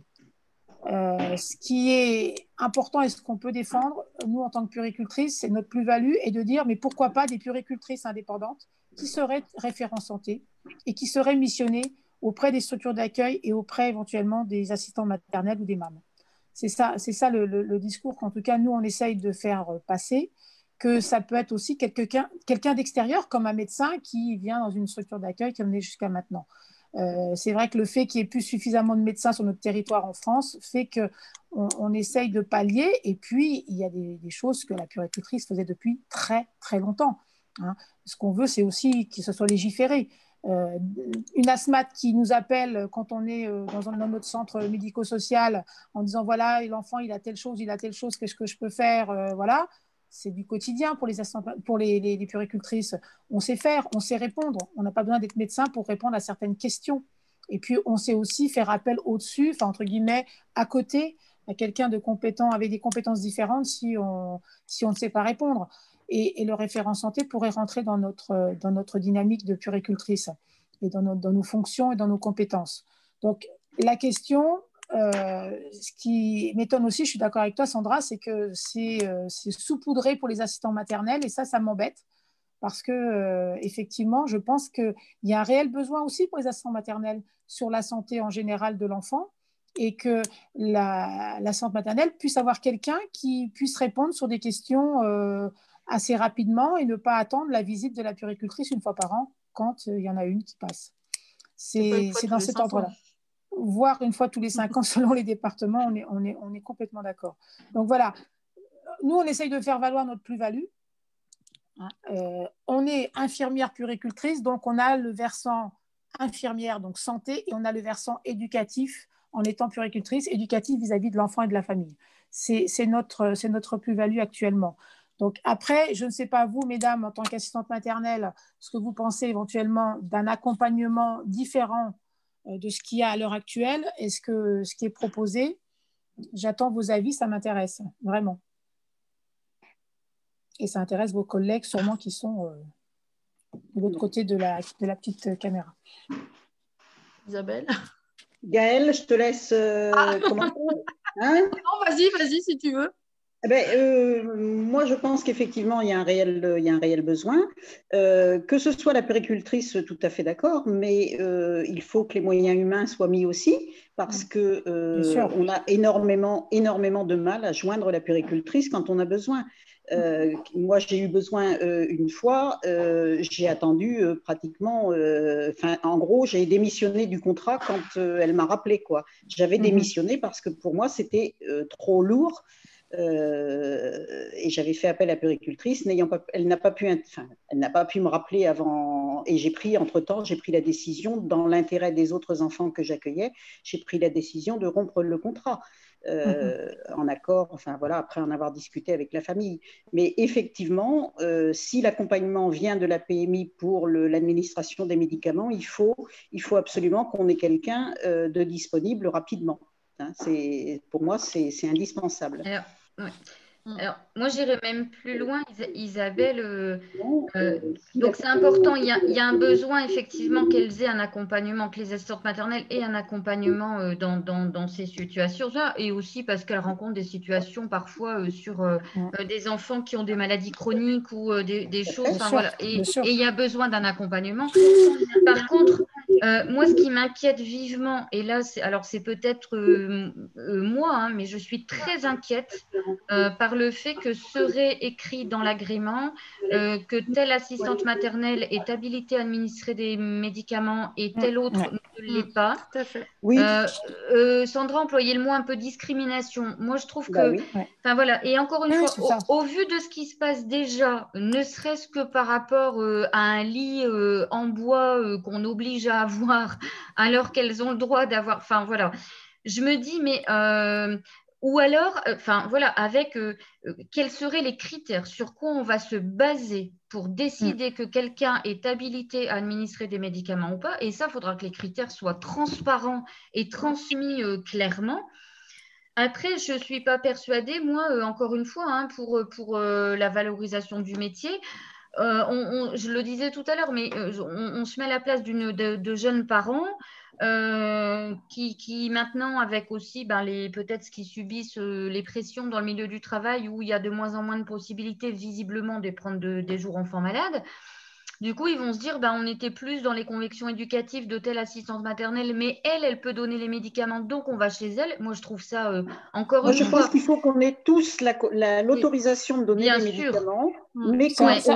Ce qui est important et ce qu'on peut défendre, nous en tant que puéricultrices, c'est notre plus-value et de dire mais pourquoi pas des puéricultrices indépendantes qui seraient référents santé et qui seraient missionnées auprès des structures d'accueil et auprès éventuellement des assistants maternels ou des mamans. C'est ça le discours qu'en tout cas nous on essaye de faire passer, que ça peut être aussi quelqu'un d'extérieur comme un médecin qui vient dans une structure d'accueil comme on est jusqu'à maintenant. C'est vrai que le fait qu'il n'y ait plus suffisamment de médecins sur notre territoire en France fait qu'on essaye de pallier. Et puis, il y a des choses que la puéricultrice faisait depuis très, très longtemps. Hein. Ce qu'on veut, c'est aussi que ce soit légiféré. Une asthmate qui nous appelle quand on est dans notre centre médico-social en disant voilà, l'enfant, il a telle chose, qu'est-ce que je peux faire voilà. C'est du quotidien pour les puéricultrices. On sait faire, on sait répondre. On n'a pas besoin d'être médecin pour répondre à certaines questions. Et puis, on sait aussi faire appel au-dessus, enfin, entre guillemets, à côté, à quelqu'un de compétent, avec des compétences différentes si on ne sait pas répondre. Et le référent santé pourrait rentrer dans notre dynamique de puéricultrice et dans nos fonctions et dans nos compétences. Donc, la question... ce qui m'étonne aussi, je suis d'accord avec toi Sandra, c'est que c'est saupoudré pour les assistants maternels et ça m'embête parce que effectivement, je pense qu'il y a un réel besoin aussi pour les assistants maternels sur la santé en général de l'enfant et que l'assistante maternelle puisse avoir quelqu'un qui puisse répondre sur des questions assez rapidement et ne pas attendre la visite de la puéricultrice une fois par an quand il y en a une qui passe. C'est dans cet ordre-là. Voire une fois tous les 5 ans selon les départements, on est complètement d'accord. Donc voilà, nous on essaye de faire valoir notre plus-value. On est infirmière puéricultrice, donc on a le versant infirmière, donc santé, et on a le versant éducatif en étant puéricultrice, éducatif vis-à-vis de l'enfant et de la famille. C'est notre plus-value actuellement. Donc après, je ne sais pas vous, mesdames, en tant qu'assistante maternelle, ce que vous pensez éventuellement d'un accompagnement différent de ce qu'il y a à l'heure actuelle. Est-ce que ce qui est proposé, j'attends vos avis, ça m'intéresse, vraiment. Et ça intéresse vos collègues, sûrement, qui sont de l'autre côté de la petite caméra.
Isabelle?
Gaëlle, je te laisse commencer. Hein?
Non, vas-y, si tu veux.
Moi, je pense qu'effectivement, il y a un réel besoin. Que ce soit la puéricultrice, tout à fait d'accord, mais il faut que les moyens humains soient mis aussi, parce qu'on a énormément de mal à joindre la puéricultrice quand on a besoin. Moi, j'ai eu besoin une fois, j'ai attendu pratiquement, en gros, j'ai démissionné du contrat quand elle m'a rappelé, quoi. J'avais démissionné parce que pour moi, c'était trop lourd. Et j'avais fait appel à la puéricultrice, elle n'a pas pu me rappeler avant, et j'ai pris la décision, dans l'intérêt des autres enfants que j'accueillais, j'ai pris la décision de rompre le contrat. En accord, après en avoir discuté avec la famille. Mais effectivement, si l'accompagnement vient de la PMI pour l'administration des médicaments, il faut absolument qu'on ait quelqu'un de disponible rapidement. Hein, pour moi, c'est indispensable.
Alors, ouais. Alors, moi, j'irais même plus loin, Isabelle. Donc, c'est important. Il y a un besoin, effectivement, qu'elles aient un accompagnement, que les assistantes maternelles aient un accompagnement dans ces situations-là, et aussi parce qu'elles rencontrent des situations parfois sur des enfants qui ont des maladies chroniques ou des choses. Voilà. Et il y a besoin d'un accompagnement. Par contre, moi, ce qui m'inquiète vivement, et là, c'est peut-être moi, hein, mais je suis très inquiète par le fait que serait écrit dans l'agrément que telle assistante maternelle est habilitée à administrer des médicaments et telle autre ne l'est pas.
Tout à fait.
Oui.
Sandra employait le mot un peu discrimination. Moi, je trouve que… Enfin, voilà. Et encore une fois, au vu de ce qui se passe déjà, ne serait-ce que par rapport à un lit en bois qu'on oblige à avoir alors qu'elles ont le droit d'avoir… Enfin, voilà. Je me dis, mais… ou alors, avec quels seraient les critères, sur quoi on va se baser pour décider que quelqu'un est habilité à administrer des médicaments ou pas. Et ça, il faudra que les critères soient transparents et transmis clairement. Après, je ne suis pas persuadée, moi, encore une fois, hein, pour la valorisation du métier. Je le disais tout à l'heure, mais on se met à la place de jeunes parents qui maintenant, avec aussi peut-être ce qui subissent les pressions dans le milieu du travail où il y a de moins en moins de possibilités visiblement de prendre des jours enfants malades. Du coup, ils vont se dire, on était plus dans les convictions éducatives de telle assistante maternelle, mais elle peut donner les médicaments, donc on va chez elle. Moi, je trouve ça encore une fois…
Je pense qu'il faut qu'on ait tous l'autorisation de donner les médicaments, mais qu'on ait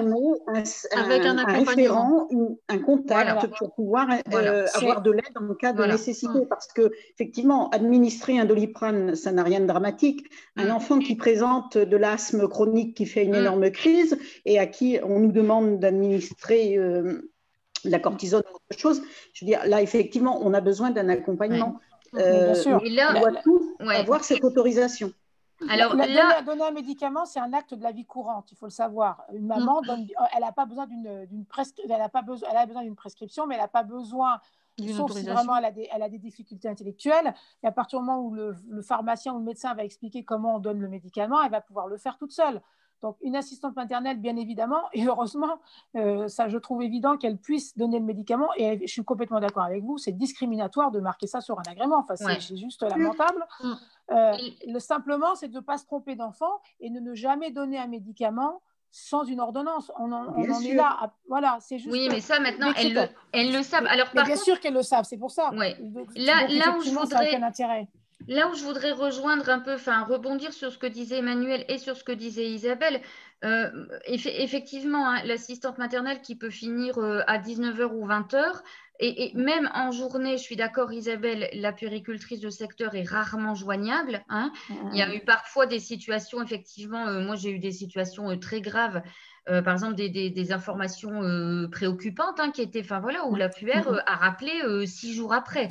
un référent, un contact pour pouvoir avoir de l'aide en cas de nécessité. Parce qu'effectivement, administrer un Doliprane, ça n'a rien de dramatique. Un enfant qui présente de l'asthme chronique qui fait une énorme crise et à qui on nous demande d'administrer la cortisone ou autre chose, je veux dire, là, effectivement, on a besoin d'un accompagnement.
Bien sûr.
Et là, on doit tous avoir cette autorisation.
Alors, donner un médicament, c'est un acte de la vie courante, il faut le savoir. Une maman, elle n'a pas besoin d'une prescription, mais elle n'a pas besoin, sauf si vraiment elle a des difficultés intellectuelles. Et à partir du moment où le pharmacien ou le médecin va expliquer comment on donne le médicament, elle va pouvoir le faire toute seule. Donc, une assistante maternelle, bien évidemment, et heureusement, ça, je trouve évident qu'elle puisse donner le médicament. Et je suis complètement d'accord avec vous, c'est discriminatoire de marquer ça sur un agrément. Enfin, c'est juste lamentable. Simplement, c'est de ne pas se tromper d'enfant et de ne jamais donner un médicament sans une ordonnance. On en est là. Voilà, c'est juste…
Oui, mais ça, maintenant, elles le savent. Alors,
bien sûr qu'elles le savent, c'est pour ça.
Ouais.
Donc, là où je voudrais…
Là où je voudrais rejoindre un peu, rebondir sur ce que disait Emmanuel et sur ce que disait Isabelle, effectivement, hein, l'assistante maternelle qui peut finir à 19h ou 20h, et même en journée, je suis d'accord Isabelle, la puéricultrice de secteur est rarement joignable. Hein. Il y a eu parfois des situations, effectivement, moi j'ai eu des situations très graves, par exemple des informations préoccupantes hein, qui étaient, où la puère a rappelé 6 jours après.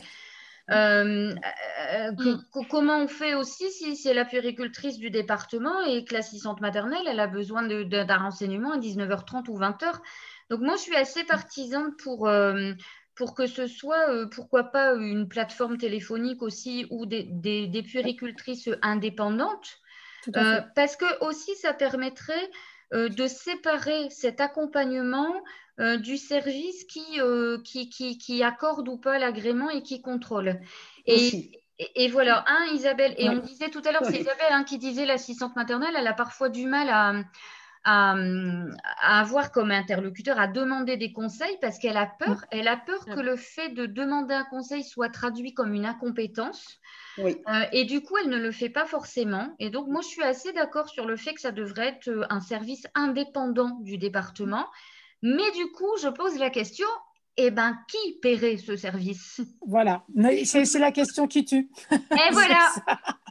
Comment on fait aussi si c'est la puéricultrice du département et que l'assistante maternelle elle a besoin d'un renseignement à 19h30 ou 20h. Donc moi je suis assez partisane pour que ce soit pourquoi pas une plateforme téléphonique aussi ou des puéricultrices indépendantes parce que aussi ça permettrait de séparer cet accompagnement du service qui accorde ou pas l'agrément et qui contrôle. Et voilà, Isabelle, et on disait tout à l'heure, c'est Isabelle qui disait l'assistante maternelle, elle a parfois du mal à avoir comme interlocuteur, à demander des conseils parce qu'elle a peur. Elle a peur que le fait de demander un conseil soit traduit comme une incompétence. Et du coup, elle ne le fait pas forcément. Et donc, moi, je suis assez d'accord sur le fait que ça devrait être un service indépendant du département. Mais du coup, je pose la question, qui paierait ce service?
Voilà, c'est la question qui tue.
Et voilà.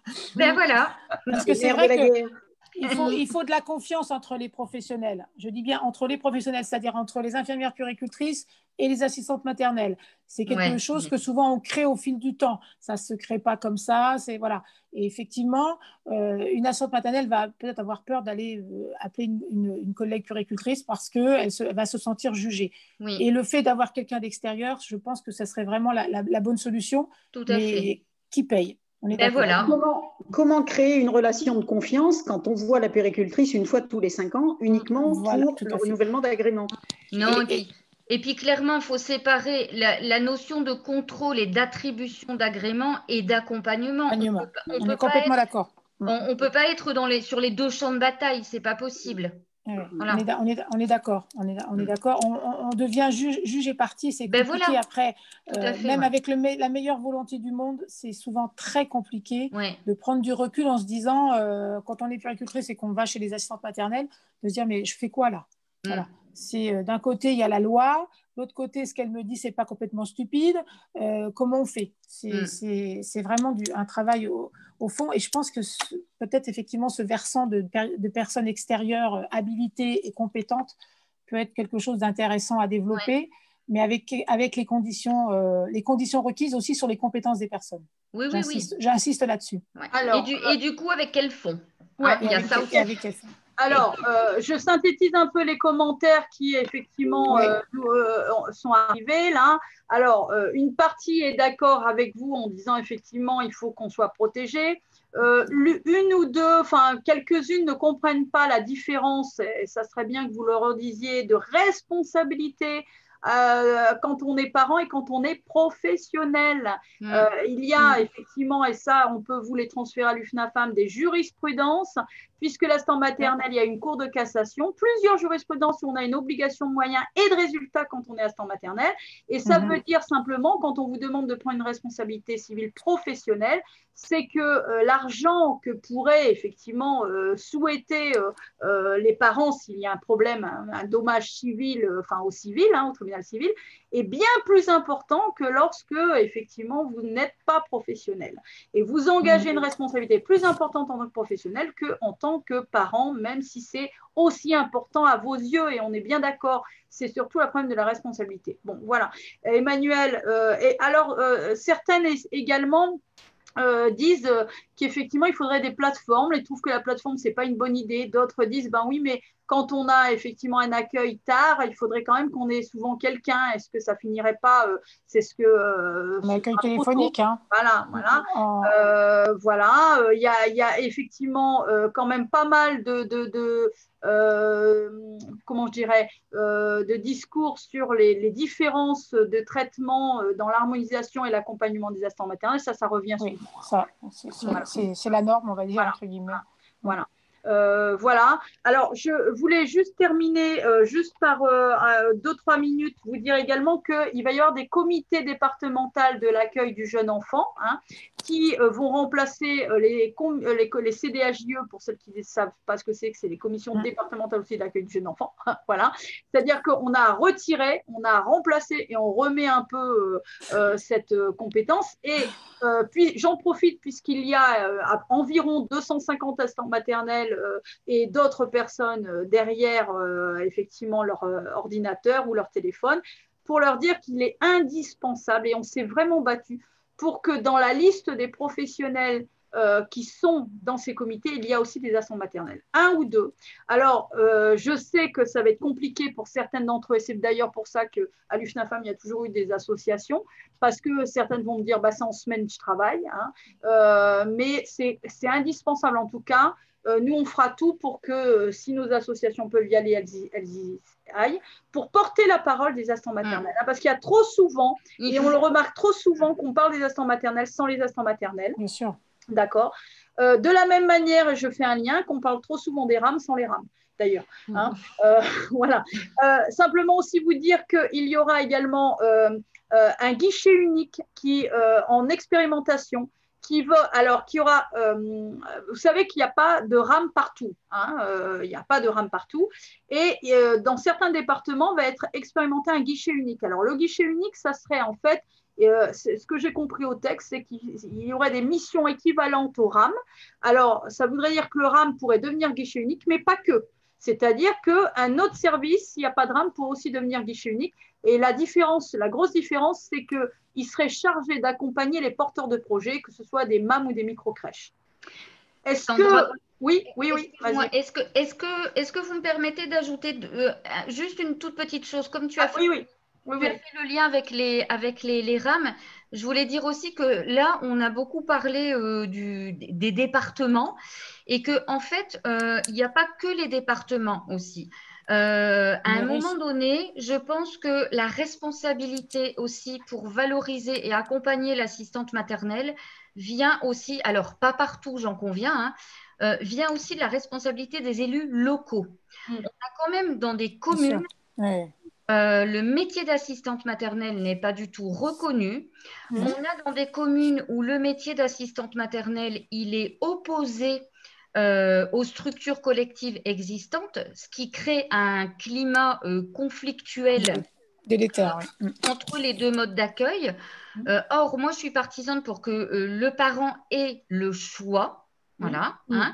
Ben voilà.
Parce que c'est vrai qu'il faut de la confiance entre les professionnels. Je dis bien entre les professionnels, c'est-à-dire entre les infirmières puéricultrices et les assistantes maternelles. C'est quelque chose que souvent on crée au fil du temps. Ça ne se crée pas comme ça. Voilà. Et effectivement, une assistante maternelle va peut-être avoir peur d'aller appeler une collègue puéricultrice parce qu'elle va se sentir jugée. Oui. Et le fait d'avoir quelqu'un d'extérieur, je pense que ça serait vraiment la bonne solution.
Tout à fait.
Qui paye.
Voilà.
Comment créer une relation de confiance quand on voit la puéricultrice une fois tous les 5 ans, uniquement pour le renouvellement d'agrément?
Non, et puis clairement, il faut séparer la notion de contrôle et d'attribution d'agrément et d'accompagnement.
On est complètement d'accord.
On ne peut pas être sur les deux champs de bataille, ce n'est pas possible.
Voilà. On est d'accord. On est d'accord. On devient juge et partie. C'est compliqué après. Même avec la meilleure volonté du monde, c'est souvent très compliqué de prendre du recul en se disant, quand on est puéricultrice et qu'on va chez les assistantes maternelles, de se dire mais je fais quoi là? Voilà. C'est d'un côté il y a la loi, de l'autre côté ce qu'elle me dit c'est pas complètement stupide. Comment on fait? C'est vraiment un travail au fond, et je pense que peut-être effectivement ce versant de personnes extérieures habilitées et compétentes peut être quelque chose d'intéressant à développer, mais avec les conditions requises aussi sur les compétences des personnes.
Oui.
J'insiste là-dessus.
Alors, et du coup, avec quel fond?
Il y a ça aussi. Avec quel fond? Alors, je synthétise un peu les commentaires qui, effectivement, sont arrivés là. Alors, une partie est d'accord avec vous en disant, effectivement, il faut qu'on soit protégé. Une ou deux, enfin, quelques-unes ne comprennent pas la différence, et ça serait bien que vous le redisiez, de responsabilité quand on est parent et quand on est professionnel. Il y a effectivement, et ça, on peut vous les transférer à l'UFNAFAM, des jurisprudences, puisque l'assistant maternel, il y a une cour de cassation, plusieurs jurisprudences où on a une obligation de moyens et de résultats quand on est assistant maternel. Et ça veut dire simplement, quand on vous demande de prendre une responsabilité civile professionnelle, c'est que l'argent que pourraient effectivement souhaiter les parents s'il y a un problème, un dommage civil, au civil, au tribunal civil, est bien plus important que lorsque effectivement vous n'êtes pas professionnel. Et vous engagez une responsabilité plus importante en tant que professionnel qu'en tant que parent, même si c'est aussi important à vos yeux, et on est bien d'accord, c'est surtout le problème de la responsabilité. Bon, voilà. Emmanuel, et alors certaines également disent qu'effectivement il faudrait des plateformes, ils trouvent que la plateforme c'est pas une bonne idée, d'autres disent ben oui mais quand on a effectivement un accueil tard, il faudrait quand même qu'on ait souvent quelqu'un, est-ce que ça finirait pas c'est ce que
un accueil téléphonique
voilà, il y a effectivement quand même pas mal de comment je dirais, de discours sur les différences de traitement dans l'harmonisation et l'accompagnement des assistants maternels, ça revient souvent.
C'est la norme, on va dire, entre guillemets.
Voilà. Voilà. Alors, je voulais juste terminer juste par 2-3 minutes, vous dire également qu'il va y avoir des comités départementaux de l'accueil du jeune enfant qui vont remplacer les CDHIE, pour celles qui ne savent pas ce que c'est les commissions départementales aussi de l'accueil du jeune enfant. Voilà. C'est-à-dire qu'on a retiré, on a remplacé et on remet un peu cette compétence. Et puis j'en profite puisqu'il y a environ 250 assistants maternels et d'autres personnes derrière effectivement leur ordinateur ou leur téléphone, pour leur dire qu'il est indispensable, et on s'est vraiment battu pour que dans la liste des professionnels qui sont dans ces comités, il y a aussi des assistants maternels, 1 ou 2. Alors, je sais que ça va être compliqué pour certaines d'entre eux, et c'est d'ailleurs pour ça qu'à l'UFNAFAM, il y a toujours eu des associations, parce que certaines vont me dire, bah, c'est en semaine, je travaille, mais c'est indispensable en tout cas. Nous, on fera tout pour que, si nos associations peuvent y aller, elles y aillent, pour porter la parole des assistants maternels. Parce qu'il y a trop souvent, et on le remarque trop souvent, qu'on parle des assistants maternels sans les assistants maternels.
Bien sûr.
D'accord. De la même manière, je fais un lien, qu'on parle trop souvent des rames sans les rames, d'ailleurs. Voilà. Simplement aussi vous dire qu'il y aura également un guichet unique qui, en expérimentation, qui aura, vous savez qu'il n'y a pas de rame partout, il n'y a pas de rame partout, et dans certains départements va être expérimenté un guichet unique. Alors le guichet unique, ça serait en fait Ce que j'ai compris au texte, c'est qu'il y aurait des missions équivalentes au RAM. Alors, ça voudrait dire que le RAM pourrait devenir guichet unique, mais pas que. C'est-à-dire qu'un autre service, s'il n'y a pas de RAM, pourrait aussi devenir guichet unique. Et la grosse différence, c'est qu'il serait chargé d'accompagner les porteurs de projets, que ce soit des MAM ou des micro-crèches. Est-ce que… Oui, vas-y.
Est-ce que vous me permettez d'ajouter juste une toute petite chose, comme tu as fait,
Oui.
Tu as fait le lien avec les RAM. Je voulais dire aussi que là, on a beaucoup parlé des départements et qu'en fait, il n'y a pas que les départements aussi. À un moment donné, je pense que la responsabilité aussi pour valoriser et accompagner l'assistante maternelle vient aussi, alors pas partout, j'en conviens, vient aussi de la responsabilité des élus locaux. On a quand même dans des communes… le métier d'assistante maternelle n'est pas du tout reconnu. On a dans des communes où le métier d'assistante maternelle, il est opposé aux structures collectives existantes, ce qui crée un climat conflictuel
délétère,
entre les deux modes d'accueil. Or, moi, je suis partisane pour que le parent ait le choix. Voilà.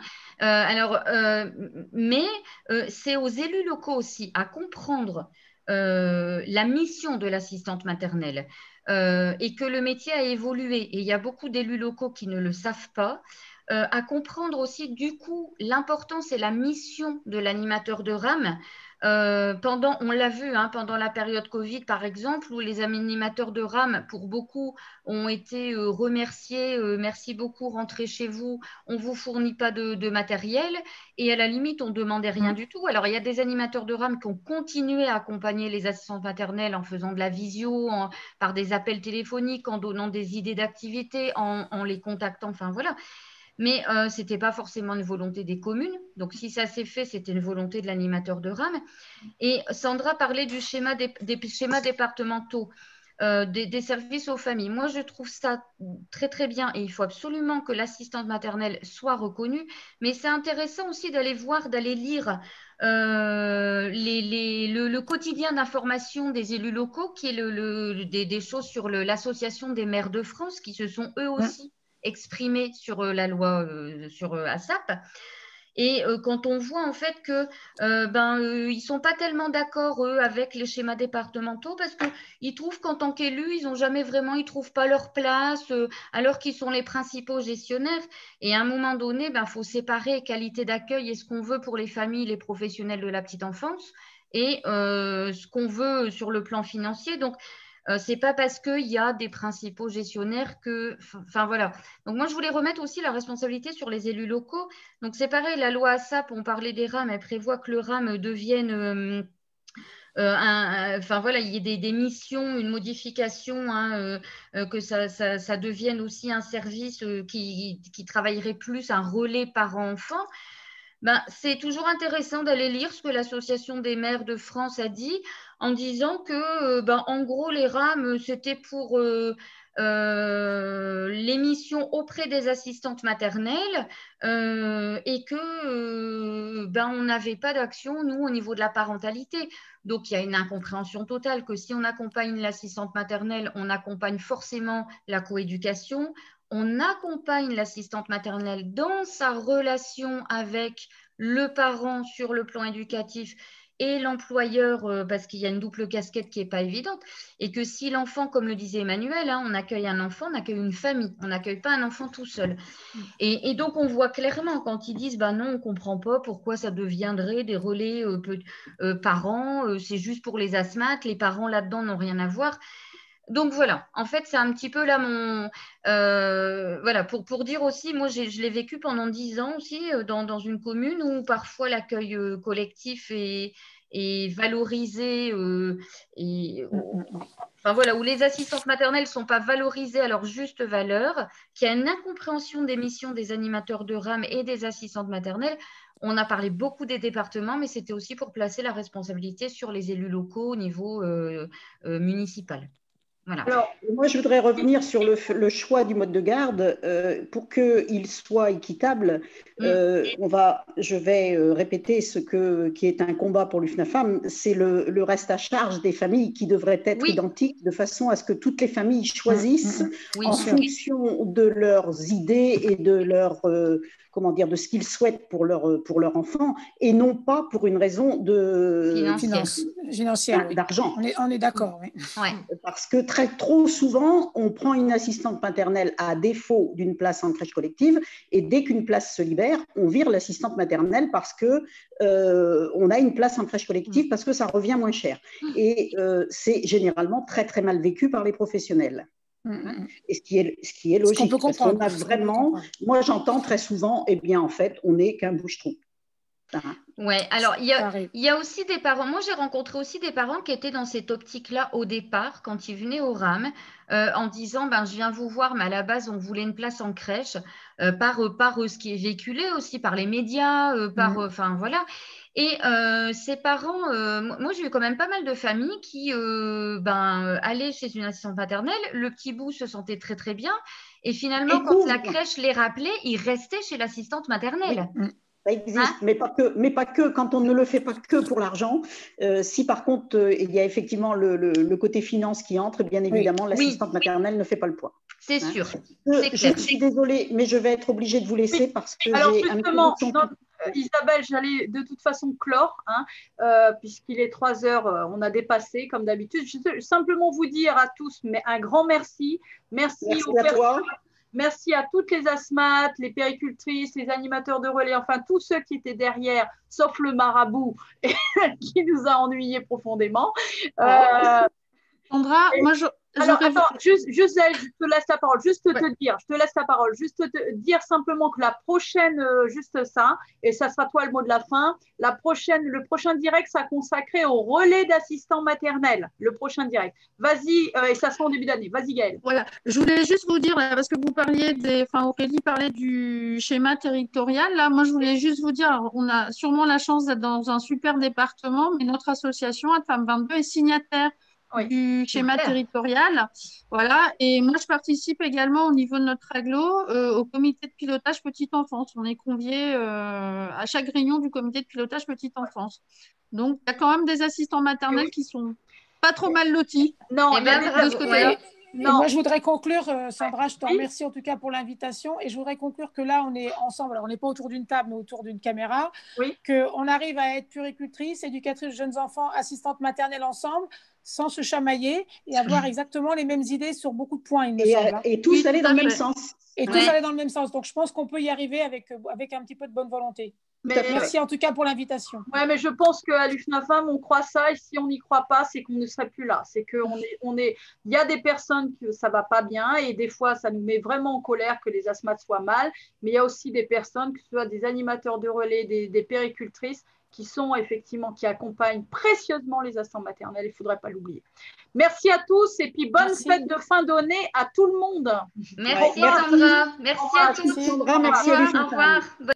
Mais c'est aux élus locaux aussi à comprendre la mission de l'assistante maternelle et que le métier a évolué. Et il y a beaucoup d'élus locaux qui ne le savent pas. À comprendre aussi, du coup, l'importance et la mission de l'animateur de RAM. On l'a vu pendant la période Covid, par exemple, où les animateurs de RAM, pour beaucoup, ont été remerciés. Merci beaucoup, rentrez chez vous, on ne vous fournit pas de matériel. Et à la limite, on ne demandait rien du tout. Alors, il y a des animateurs de RAM qui ont continué à accompagner les assistantes maternelles en faisant de la visio, par des appels téléphoniques, en donnant des idées d'activités, en les contactant. Enfin, voilà. Mais ce n'était pas forcément une volonté des communes. Donc, si ça s'est fait, c'était une volonté de l'animateur de RAM. Et Sandra parlait du schéma des schémas départementaux des services aux familles. Moi, je trouve ça très, très bien et il faut absolument que l'assistante maternelle soit reconnue. Mais c'est intéressant aussi d'aller voir, d'aller lire le quotidien d'information des élus locaux, qui est des choses sur l'association des maires de France, qui se sont eux aussi exprimés sur la loi sur ASAP. Et quand on voit en fait que ils sont pas tellement d'accord avec les schémas départementaux parce qu'ils trouvent qu'en tant qu'élus, ils trouvent pas leur place alors qu'ils sont les principaux gestionnaires. Et à un moment donné, faut séparer qualité d'accueil et ce qu'on veut pour les familles, les professionnels de la petite enfance et ce qu'on veut sur le plan financier. Donc, c'est pas parce qu'il y a des principaux gestionnaires que… Enfin, voilà. Donc, moi, je voulais remettre aussi la responsabilité sur les élus locaux. Donc, c'est pareil, la loi ASAP, on parlait des RAM, elle prévoit que le RAM devienne… il y ait des missions, une modification, que ça devienne aussi un service qui travaillerait plus, un relais parent-enfant. C'est toujours intéressant d'aller lire ce que l'Association des maires de France a dit en disant que, en gros, les RAM, c'était pour les missions auprès des assistantes maternelles et que on n'avait pas d'action, nous, au niveau de la parentalité. Donc, il y a une incompréhension totale que si on accompagne l'assistante maternelle, on accompagne forcément la coéducation. On accompagne l'assistante maternelle dans sa relation avec le parent sur le plan éducatif et l'employeur parce qu'il y a une double casquette qui n'est pas évidente et que si l'enfant, comme le disait Emmanuel, on accueille un enfant, on accueille une famille, on n'accueille pas un enfant tout seul. Et donc, on voit clairement quand ils disent non, on ne comprend pas pourquoi ça deviendrait des relais parents, c'est juste pour les asthmates, les parents là-dedans n'ont rien à voir. Donc voilà, en fait, c'est un petit peu là pour dire aussi, moi, je l'ai vécu pendant 10 ans aussi dans une commune où parfois l'accueil collectif est valorisé où les assistantes maternelles ne sont pas valorisées à leur juste valeur, qu'il y a une incompréhension des missions des animateurs de RAM et des assistantes maternelles. On a parlé beaucoup des départements, mais c'était aussi pour placer la responsabilité sur les élus locaux au niveau municipal. Voilà.
Alors, moi, je voudrais revenir sur le choix du mode de garde. Pour qu'il soit équitable, je vais répéter qui est un combat pour l'UFNAFAM, c'est le reste à charge des familles qui devrait être identique, de façon à ce que toutes les familles choisissent en fonction de leurs idées et de leur, de ce qu'ils souhaitent pour leur enfant, et non pas pour une raison
financière,
d'argent.
On est d'accord, oui.
Ouais.
Parce que trop souvent, on prend une assistante maternelle à défaut d'une place en crèche collective, et dès qu'une place se libère, on vire l'assistante maternelle parce que on a une place en crèche collective, parce que ça revient moins cher. Et c'est généralement très très mal vécu par les professionnels. Et ce qui est logique, parce qu'on a vraiment, moi j'entends très souvent, eh bien en fait, on n'est qu'un bouche-trou.
Ouais, alors il y a aussi des parents, moi j'ai rencontré aussi des parents qui étaient dans cette optique-là au départ, quand ils venaient au RAM, en disant, je viens vous voir, mais à la base on voulait une place en crèche, par ce qui est véhiculé aussi par les médias, enfin voilà. Et ces parents, moi j'ai eu quand même pas mal de familles qui allaient chez une assistante maternelle, le petit bout se sentait très très bien, et finalement quand la crèche les rappelait, ils restaient chez l'assistante maternelle.
Ça existe, mais pas que, quand on ne le fait pas que pour l'argent. Si par contre, il y a effectivement le côté finance qui entre, bien évidemment, l'assistante maternelle ne fait pas le poids.
C'est sûr.
Je suis désolée, mais je vais être obligée de vous laisser parce que j'ai
justement, Isabelle, j'allais de toute façon clore, puisqu'il est 3 heures, on a dépassé comme d'habitude. Je veux simplement vous dire à tous, mais un grand merci. Merci aux personnes. Merci à toutes les asthmates, les péricultrices, les animateurs de relais, enfin tous ceux qui étaient derrière, sauf le marabout qui nous a ennuyés profondément.
Sandra,
alors, attends, juste, je te laisse la parole. Je te laisse la parole. Juste te dire simplement que la prochaine, juste ça, et ça sera toi le mot de la fin. Le prochain direct sera consacré au relais d'assistants maternels. Le prochain direct. Vas-y, et ça sera en début d'année. Vas-y, Gaëlle.
Voilà, je voulais juste vous dire, parce que vous parliez Aurélie parlait du schéma territorial. Là, moi, je voulais juste vous dire, alors, on a sûrement la chance d'être dans un super département, mais notre association, AdFemme 22, est signataire du schéma territorial. Voilà. Et moi, je participe également au niveau de notre aglo au comité de pilotage petite enfance. On est conviés à chaque réunion du comité de pilotage petite enfance. Donc, il y a quand même des assistants maternels qui sont pas trop mal lotis.
Non,
de ce côté-là.
Et moi, je voudrais conclure, Sandra, je te remercie en tout cas pour l'invitation. Et je voudrais conclure que là, on est ensemble. Alors, on n'est pas autour d'une table, mais autour d'une caméra. Qu'on arrive à être puéricultrice, éducatrice de jeunes enfants, assistante maternelle ensemble, sans se chamailler et avoir exactement les mêmes idées sur beaucoup de points, il me semble.
Et tous aller dans le même sens.
Et tous aller dans le même sens. Donc, je pense qu'on peut y arriver avec un petit peu de bonne volonté. Merci en tout cas pour l'invitation.
Oui, mais je pense qu'à l'UFNAFAM, on croit ça, et si on n'y croit pas, c'est qu'on ne serait plus là. C'est il y a des personnes que ça ne va pas bien, et des fois, ça nous met vraiment en colère que les asthmates soient mal, mais il y a aussi des personnes, que ce soit des animateurs de relais, des péricultrices, qui accompagnent précieusement les assistants maternels, il ne faudrait pas l'oublier. Merci à tous, et puis bonne fête de fin d'année à tout le monde.
Merci Sandra, merci à tous.
Sandra, merci à vous.
Au revoir.